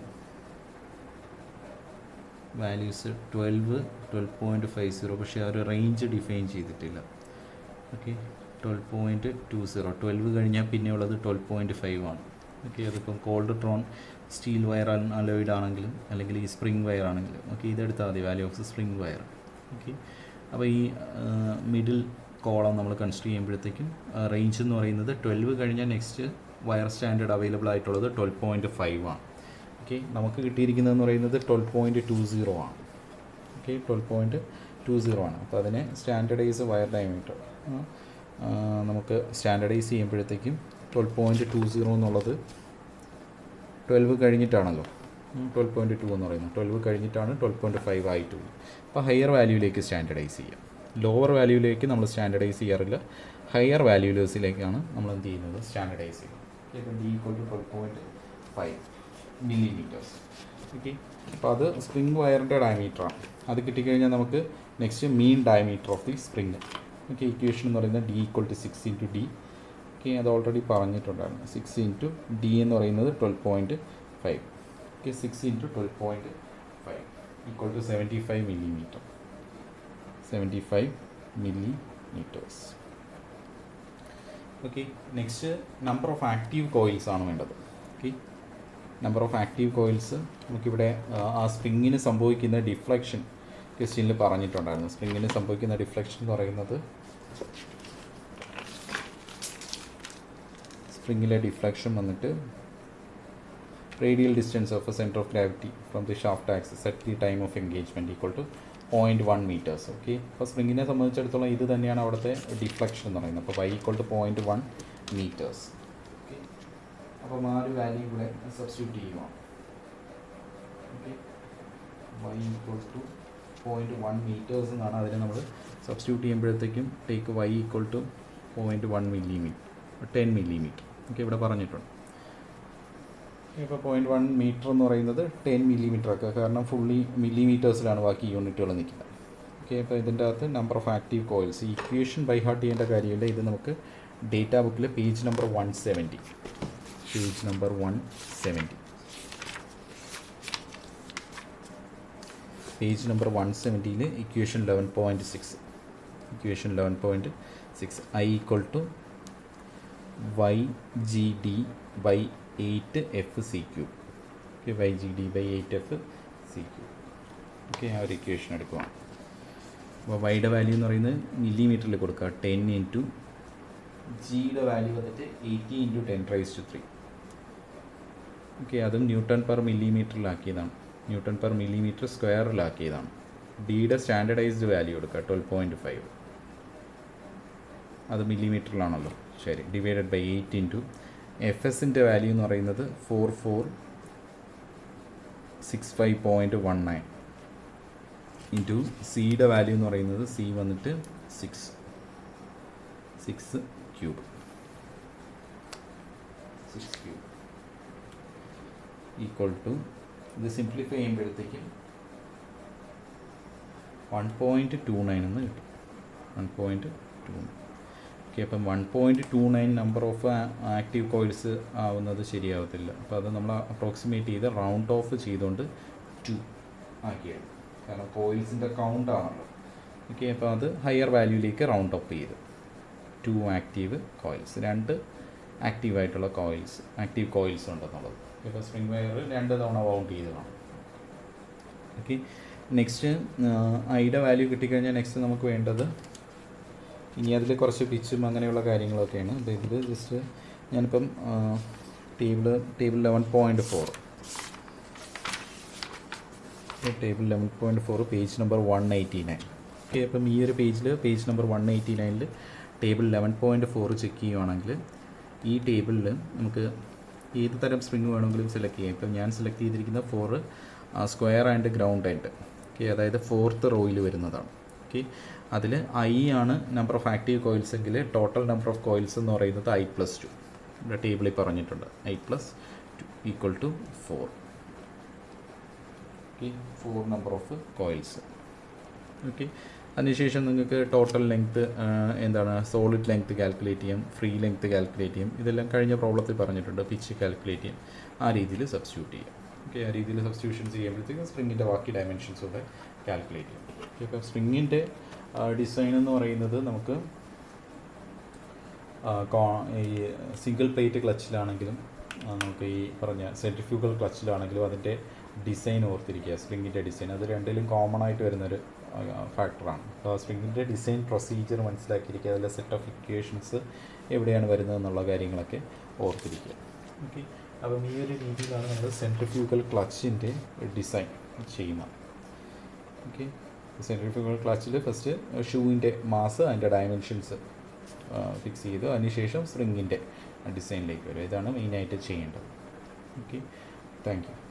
values twelve twelve point five zero പക്ഷേ ആ ഒരു റേഞ്ച് ഡിഫൈൻ ചെയ്തിട്ടില്ല. Okay twelve point two zero twelve കഴിഞ്ഞാൽ പിന്നെ ഉള്ളത് ട്വൽവ് പോയിൻറ്റ് ഫൈവ് ആണ്. ഓക്കെ അതിപ്പം cold drawn steel wire alloyed ആണെങ്കിലും അല്ലെങ്കിൽ ഈ സ്പ്രിംഗ് വയർ ആണെങ്കിലും ഓക്കെ ഇതെടുത്താൽ മതി value of spring wire. Okay അപ്പോൾ ഈ മിഡിൽ കോളം നമ്മൾ കൺസിഡർ ചെയ്യുമ്പോഴത്തേക്കും റേഞ്ച് എന്ന് പറയുന്നത് ട്വൽവ് കഴിഞ്ഞാൽ നെക്സ്റ്റ് വയർ സ്റ്റാൻഡേർഡ് അവൈലബിൾ ആയിട്ടുള്ളത് ട്വൽവ് പോയിൻറ്റ് ഫൈവ് ആണ്. ഓക്കെ നമുക്ക് കിട്ടിയിരിക്കുന്നതെന്ന് പറയുന്നത് ട്വൽവ് പോയിൻറ്റ് ടു സീറോ ആണ്. Okay twelve point two zero ആണ്. അപ്പോൾ അതിനെ സ്റ്റാൻഡർഡൈസ് വയർ ഡയമീറ്റർ നമുക്ക് സ്റ്റാൻഡർഡൈസ് ചെയ്യുമ്പോഴത്തേക്കും ട്വൽവ് പോയിൻറ്റ് ടു സീറോ എന്നുള്ളത് ട്വൽവ് കഴിഞ്ഞിട്ടാണല്ലോ ട്വൽവ് പോയിൻറ്റ് ടു എന്ന് പറയുന്നത് ട്വൽവ് കഴിഞ്ഞിട്ടാണ് ട്വൽവ് പോയിൻറ്റ് ഫൈവ് ആയിട്ടുള്ളൂ. അപ്പോൾ ഹയർ വാല്യൂയിലേക്ക് സ്റ്റാൻഡർഡൈസ് ചെയ്യാം. ലോവർ വാല്യൂയിലേക്ക് നമ്മൾ സ്റ്റാൻഡർഡൈസ് ചെയ്യാറില്ല, ഹയർ വാല്യൂസിലേക്കാണ് നമ്മൾ എന്ത് ചെയ്യുന്നത് സ്റ്റാൻഡർഡൈസ് ചെയ്യുന്നത്. ഇപ്പോൾ D equal to twelve point five millimetres. Okay, അപ്പോൾ അത് സ്പ്രിംഗ് വയറിൻ്റെ ഡയമീറ്ററാണ്. അത് കിട്ടിക്കഴിഞ്ഞാൽ നമുക്ക് next mean diameter of the spring. Okay, equation എന്ന് പറയുന്നത് D equal to six into D. Okay, അത് ഓൾറെഡി പറഞ്ഞിട്ടുണ്ടായിരുന്നു. സിക്സ് ഇൻറ്റു ഡി എന്ന് പറയുന്നത് twelve point five. Okay, six into twelve point five equal to seventy five millimetre. Seventy five millimetres. Okay, next number of active coils ആണ് വേണ്ടത്. Okay, number of active coils നമുക്കിവിടെ ആ സ്പ്രിങ്ങിന് സംഭവിക്കുന്ന deflection ക്വസ്റ്റ്യനിൽ പറഞ്ഞിട്ടുണ്ടായിരുന്നു. സ്പ്രിങ്ങിന് സംഭവിക്കുന്ന ഡിഫ്ലക്ഷൻ എന്ന് പറയുന്നത് സ്പ്രിങ്ങിലെ ഡിഫ്ലക്ഷൻ വന്നിട്ട് radial distance of a centre of gravity from the shaft axis at the time of engagement equal to point one metres. Okay, അപ്പോൾ സ്പ്രിങ്ങിനെ സംബന്ധിച്ചിടത്തോളം ഇത് തന്നെയാണ് അവിടുത്തെ ഡിഫ്ലക്ഷൻ എന്ന് പറയുന്നത്. അപ്പോൾ Y equal to point one metres. Okay, അപ്പം ആ ഒരു വാല്യൂ ഇവിടെ സബ്സ്റ്റിറ്റ്യൂട്ട് ചെയ്യുക. Okay, Y equal to point one metres എന്നാണ് അതിനെ നമ്മൾ സബ്സ്റ്റിറ്റ്യൂട്ട് ചെയ്യുമ്പോഴത്തേക്കും take Y equal to point one millimetre ten millimetre. Okay, ഇവിടെ പറഞ്ഞിട്ടുണ്ട്. ഇപ്പോൾ പോയിൻറ്റ് വൺ മീറ്റർ എന്ന് പറയുന്നത് ടെൻ മില്ലിമീറ്റർ ഒക്കെ, കാരണം ഫുള്ളി മില്ലിമീറ്റേഴ്സിലാണ് ബാക്കി യൂണിറ്റുകൾ നിൽക്കുന്നത്. ഓക്കെ, അപ്പോൾ ഇതിൻ്റെ അകത്ത് number of active coils equation by heart ചെയ്യേണ്ട കാര്യമില്ല. ഇത് നമുക്ക് ഡേറ്റാ ബുക്കിൽ page number one seventy page number one seventy page number one സെവൻറ്റിയിൽ equation eleven point six equation eleven point six I equal to Y G D by eight F C Q. Okay, Y G D by eight F C Q. Okay, ആ ഒരു equation എടുക്കുക. അപ്പോൾ വൈയുടെ value എന്ന് പറയുന്നത് മില്ലിമീറ്ററിൽ കൊടുക്കുക. Ten into ജിയുടെ വാല്യൂ വന്നിട്ട് eighty into ten raise to three. Okay, അതും ന്യൂട്ടൺ പെർ മില്ലിമീറ്ററിലാക്കിയതാണ്. ന്യൂട്ടൺ പെർ മില്ലിമീറ്റർ സ്ക്വയറിലാക്കിയതാണ്. ഡിയുടെ സ്റ്റാൻഡർഡൈസ്ഡ് വാല്യൂ എടുക്കുക ട്വൽവ് പോയിൻറ്റ് ഫൈവ്. അത് മില്ലിമീറ്ററിലാണല്ലോ, ശരി. Divided by eight into F എസിൻ്റെ വാല്യൂ എന്ന് പറയുന്നത് four four six five point one nine into സിയുടെ വാല്യൂ എന്ന് പറയുന്നത് സി വന്നിട്ട് six six cube six cube equal to ഇത് സിംപ്ലിഫൈ ചെയ്യുമ്പോഴത്തേക്കും വൺ പോയിൻറ്റ് ടു നയൻ എന്ന് കിട്ടും. One point two nine. Okay, അപ്പം one point two nine number of active coils ആവുന്നത് ശരിയാവത്തില്ല. അപ്പോൾ അത് നമ്മൾ അപ്രോക്സിമേറ്റ് ചെയ്ത് റൗണ്ട് ഓഫ് ചെയ്തുകൊണ്ട് ടു ആക്കിയത്, കാരണം കോയിൽസിൻ്റെ കൗണ്ട് ആണല്ലോ. ഓക്കെ, അപ്പോൾ അത് ഹയർ വാല്യൂയിലേക്ക് റൗണ്ട് അപ്പ് ചെയ്ത് ടു ആക്റ്റീവ് കോയിൽസ്, രണ്ട് ആക്റ്റീവായിട്ടുള്ള കോയിൽസ് ആക്റ്റീവ് കോയിൽസ് ഉണ്ടെന്നുള്ളത്. ഇപ്പോൾ സ്പ്രിംഗ് വയർ രണ്ട് തവണ വൗണ്ട് ചെയ്ത് കാണും. ഓക്കെ, നെക്സ്റ്റ് ഐയുടെ വാല്യൂ കിട്ടിക്കഴിഞ്ഞാൽ നെക്സ്റ്റ് നമുക്ക് വേണ്ടത് ഇനി അതിൽ കുറച്ച് പിച്ചും അങ്ങനെയുള്ള കാര്യങ്ങളൊക്കെയാണ്. അപ്പോൾ ഇതിൽ ജസ്റ്റ് ഞാനിപ്പം table table eleven point four table eleven point four page number one eighty nine. Okay, അപ്പം ഈ ഒരു പേജിൽ പേജ് നമ്പർ വൺ എയ്റ്റി നയനിൽ table eleven point four check ചെയ്യുകയാണെങ്കിൽ ഈ ടേബിളിൽ നമുക്ക് ഏത് തരം സ്പ്രിങ് വേണമെങ്കിലും സെലക്ട് ചെയ്യാം. ഇപ്പം ഞാൻ സെലക്ട് ചെയ്തിരിക്കുന്ന four square and ground and. Okay, അതായത് ഫോർത്ത് റോയിൽ വരുന്നതാണ്. ഓക്കെ, അതിൽ ഐ ആണ് നമ്പർ ഓഫ് ആക്റ്റീവ് കോയിൽസ് എങ്കിൽ ടോട്ടൽ നമ്പർ ഓഫ് കോയിൽസ് എന്ന് പറയുന്നത് ഐ പ്ലസ് ടു. ഇവിടെ ടേബിളിൽ പറഞ്ഞിട്ടുണ്ട് I plus two equal to four. Okay, four number of coils. Okay, അതിനുശേഷം നിങ്ങൾക്ക് ടോട്ടൽ ലെങ്ത്ത് എന്താണ് സോളിഡ് ലെങ്ത്ത് കാൽക്കുലേറ്റ് ചെയ്യാം, ഫ്രീ ലെങ്ത്ത് കാൽക്കുലേറ്റ് ചെയ്യും. ഇതെല്ലാം കഴിഞ്ഞ പ്രോബ്ലത്തിൽ പറഞ്ഞിട്ടുണ്ട്. പിച്ച് കാൽക്കുലേറ്റ് ചെയ്യാം, ആ രീതിയിൽ സബ്സ്റ്റിറ്റ്യൂട്ട് ചെയ്യാം. ഓക്കെ, ആ രീതിയിൽ സബ്സ്റ്റിറ്റ്യൂഷൻസ് ചെയ്യുമ്പോഴത്തേക്കും സ്പ്രിങ്ങിൻ്റെ ബാക്കി ഡയമെൻഷൻസ് കൂടെ കാൽക്കുലേറ്റ് ചെയ്യും. ഓക്കെ, ഇപ്പോൾ സ്പ്രിങ്ങിൻ്റെ ഡിസൈൻ എന്ന് പറയുന്നത് നമുക്ക് ഈ സിംഗിൾ പ്ലേറ്റ് ക്ലച്ചിലാണെങ്കിലും നമുക്ക് ഈ പറഞ്ഞ സെൻട്രിഫ്യൂഗൽ ക്ലച്ചിലാണെങ്കിലും അതിൻ്റെ ഡിസൈൻ ഓർത്തിരിക്കുക. സ്പ്രിങ്ങിൻ്റെ ഡിസൈൻ അത് രണ്ടിലും കോമൺ ആയിട്ട് വരുന്നൊരു ഫാക്ടറാണ്. അപ്പോൾ സ്പ്രിങ്ങിൻ്റെ ഡിസൈൻ പ്രൊസീജിയർ മനസ്സിലാക്കിയിരിക്കുക. അതിലെ സെറ്റ് ഓഫ് ഇക്വേഷൻസ് എവിടെയാണ് വരുന്നത് എന്നുള്ള കാര്യങ്ങളൊക്കെ ഓർത്തിരിക്കുക. ഓക്കെ, അപ്പം ഈ ഒരു രീതിയിലാണ് നമ്മൾ സെൻട്രിഫ്യൂഗൽ ക്ലച്ചിൻ്റെ ഡിസൈൻ ചെയ്യുന്നത്. ഓക്കെ, സെൻട്രിഫ്യൂഗൽ ക്ലച്ചിൽ ഫസ്റ്റ് ഷൂവിൻ്റെ മാസ് അതിൻ്റെ ഡയമെൻഷൻസ് ഫിക്സ് ചെയ്തു, അതിനുശേഷം സ്പ്രിങ്ങിൻ്റെ ഡിസൈനിലേക്ക് വരും. ഇതാണ് മെയിനായിട്ട് ചെയ്യേണ്ടത്. Okay, thank U.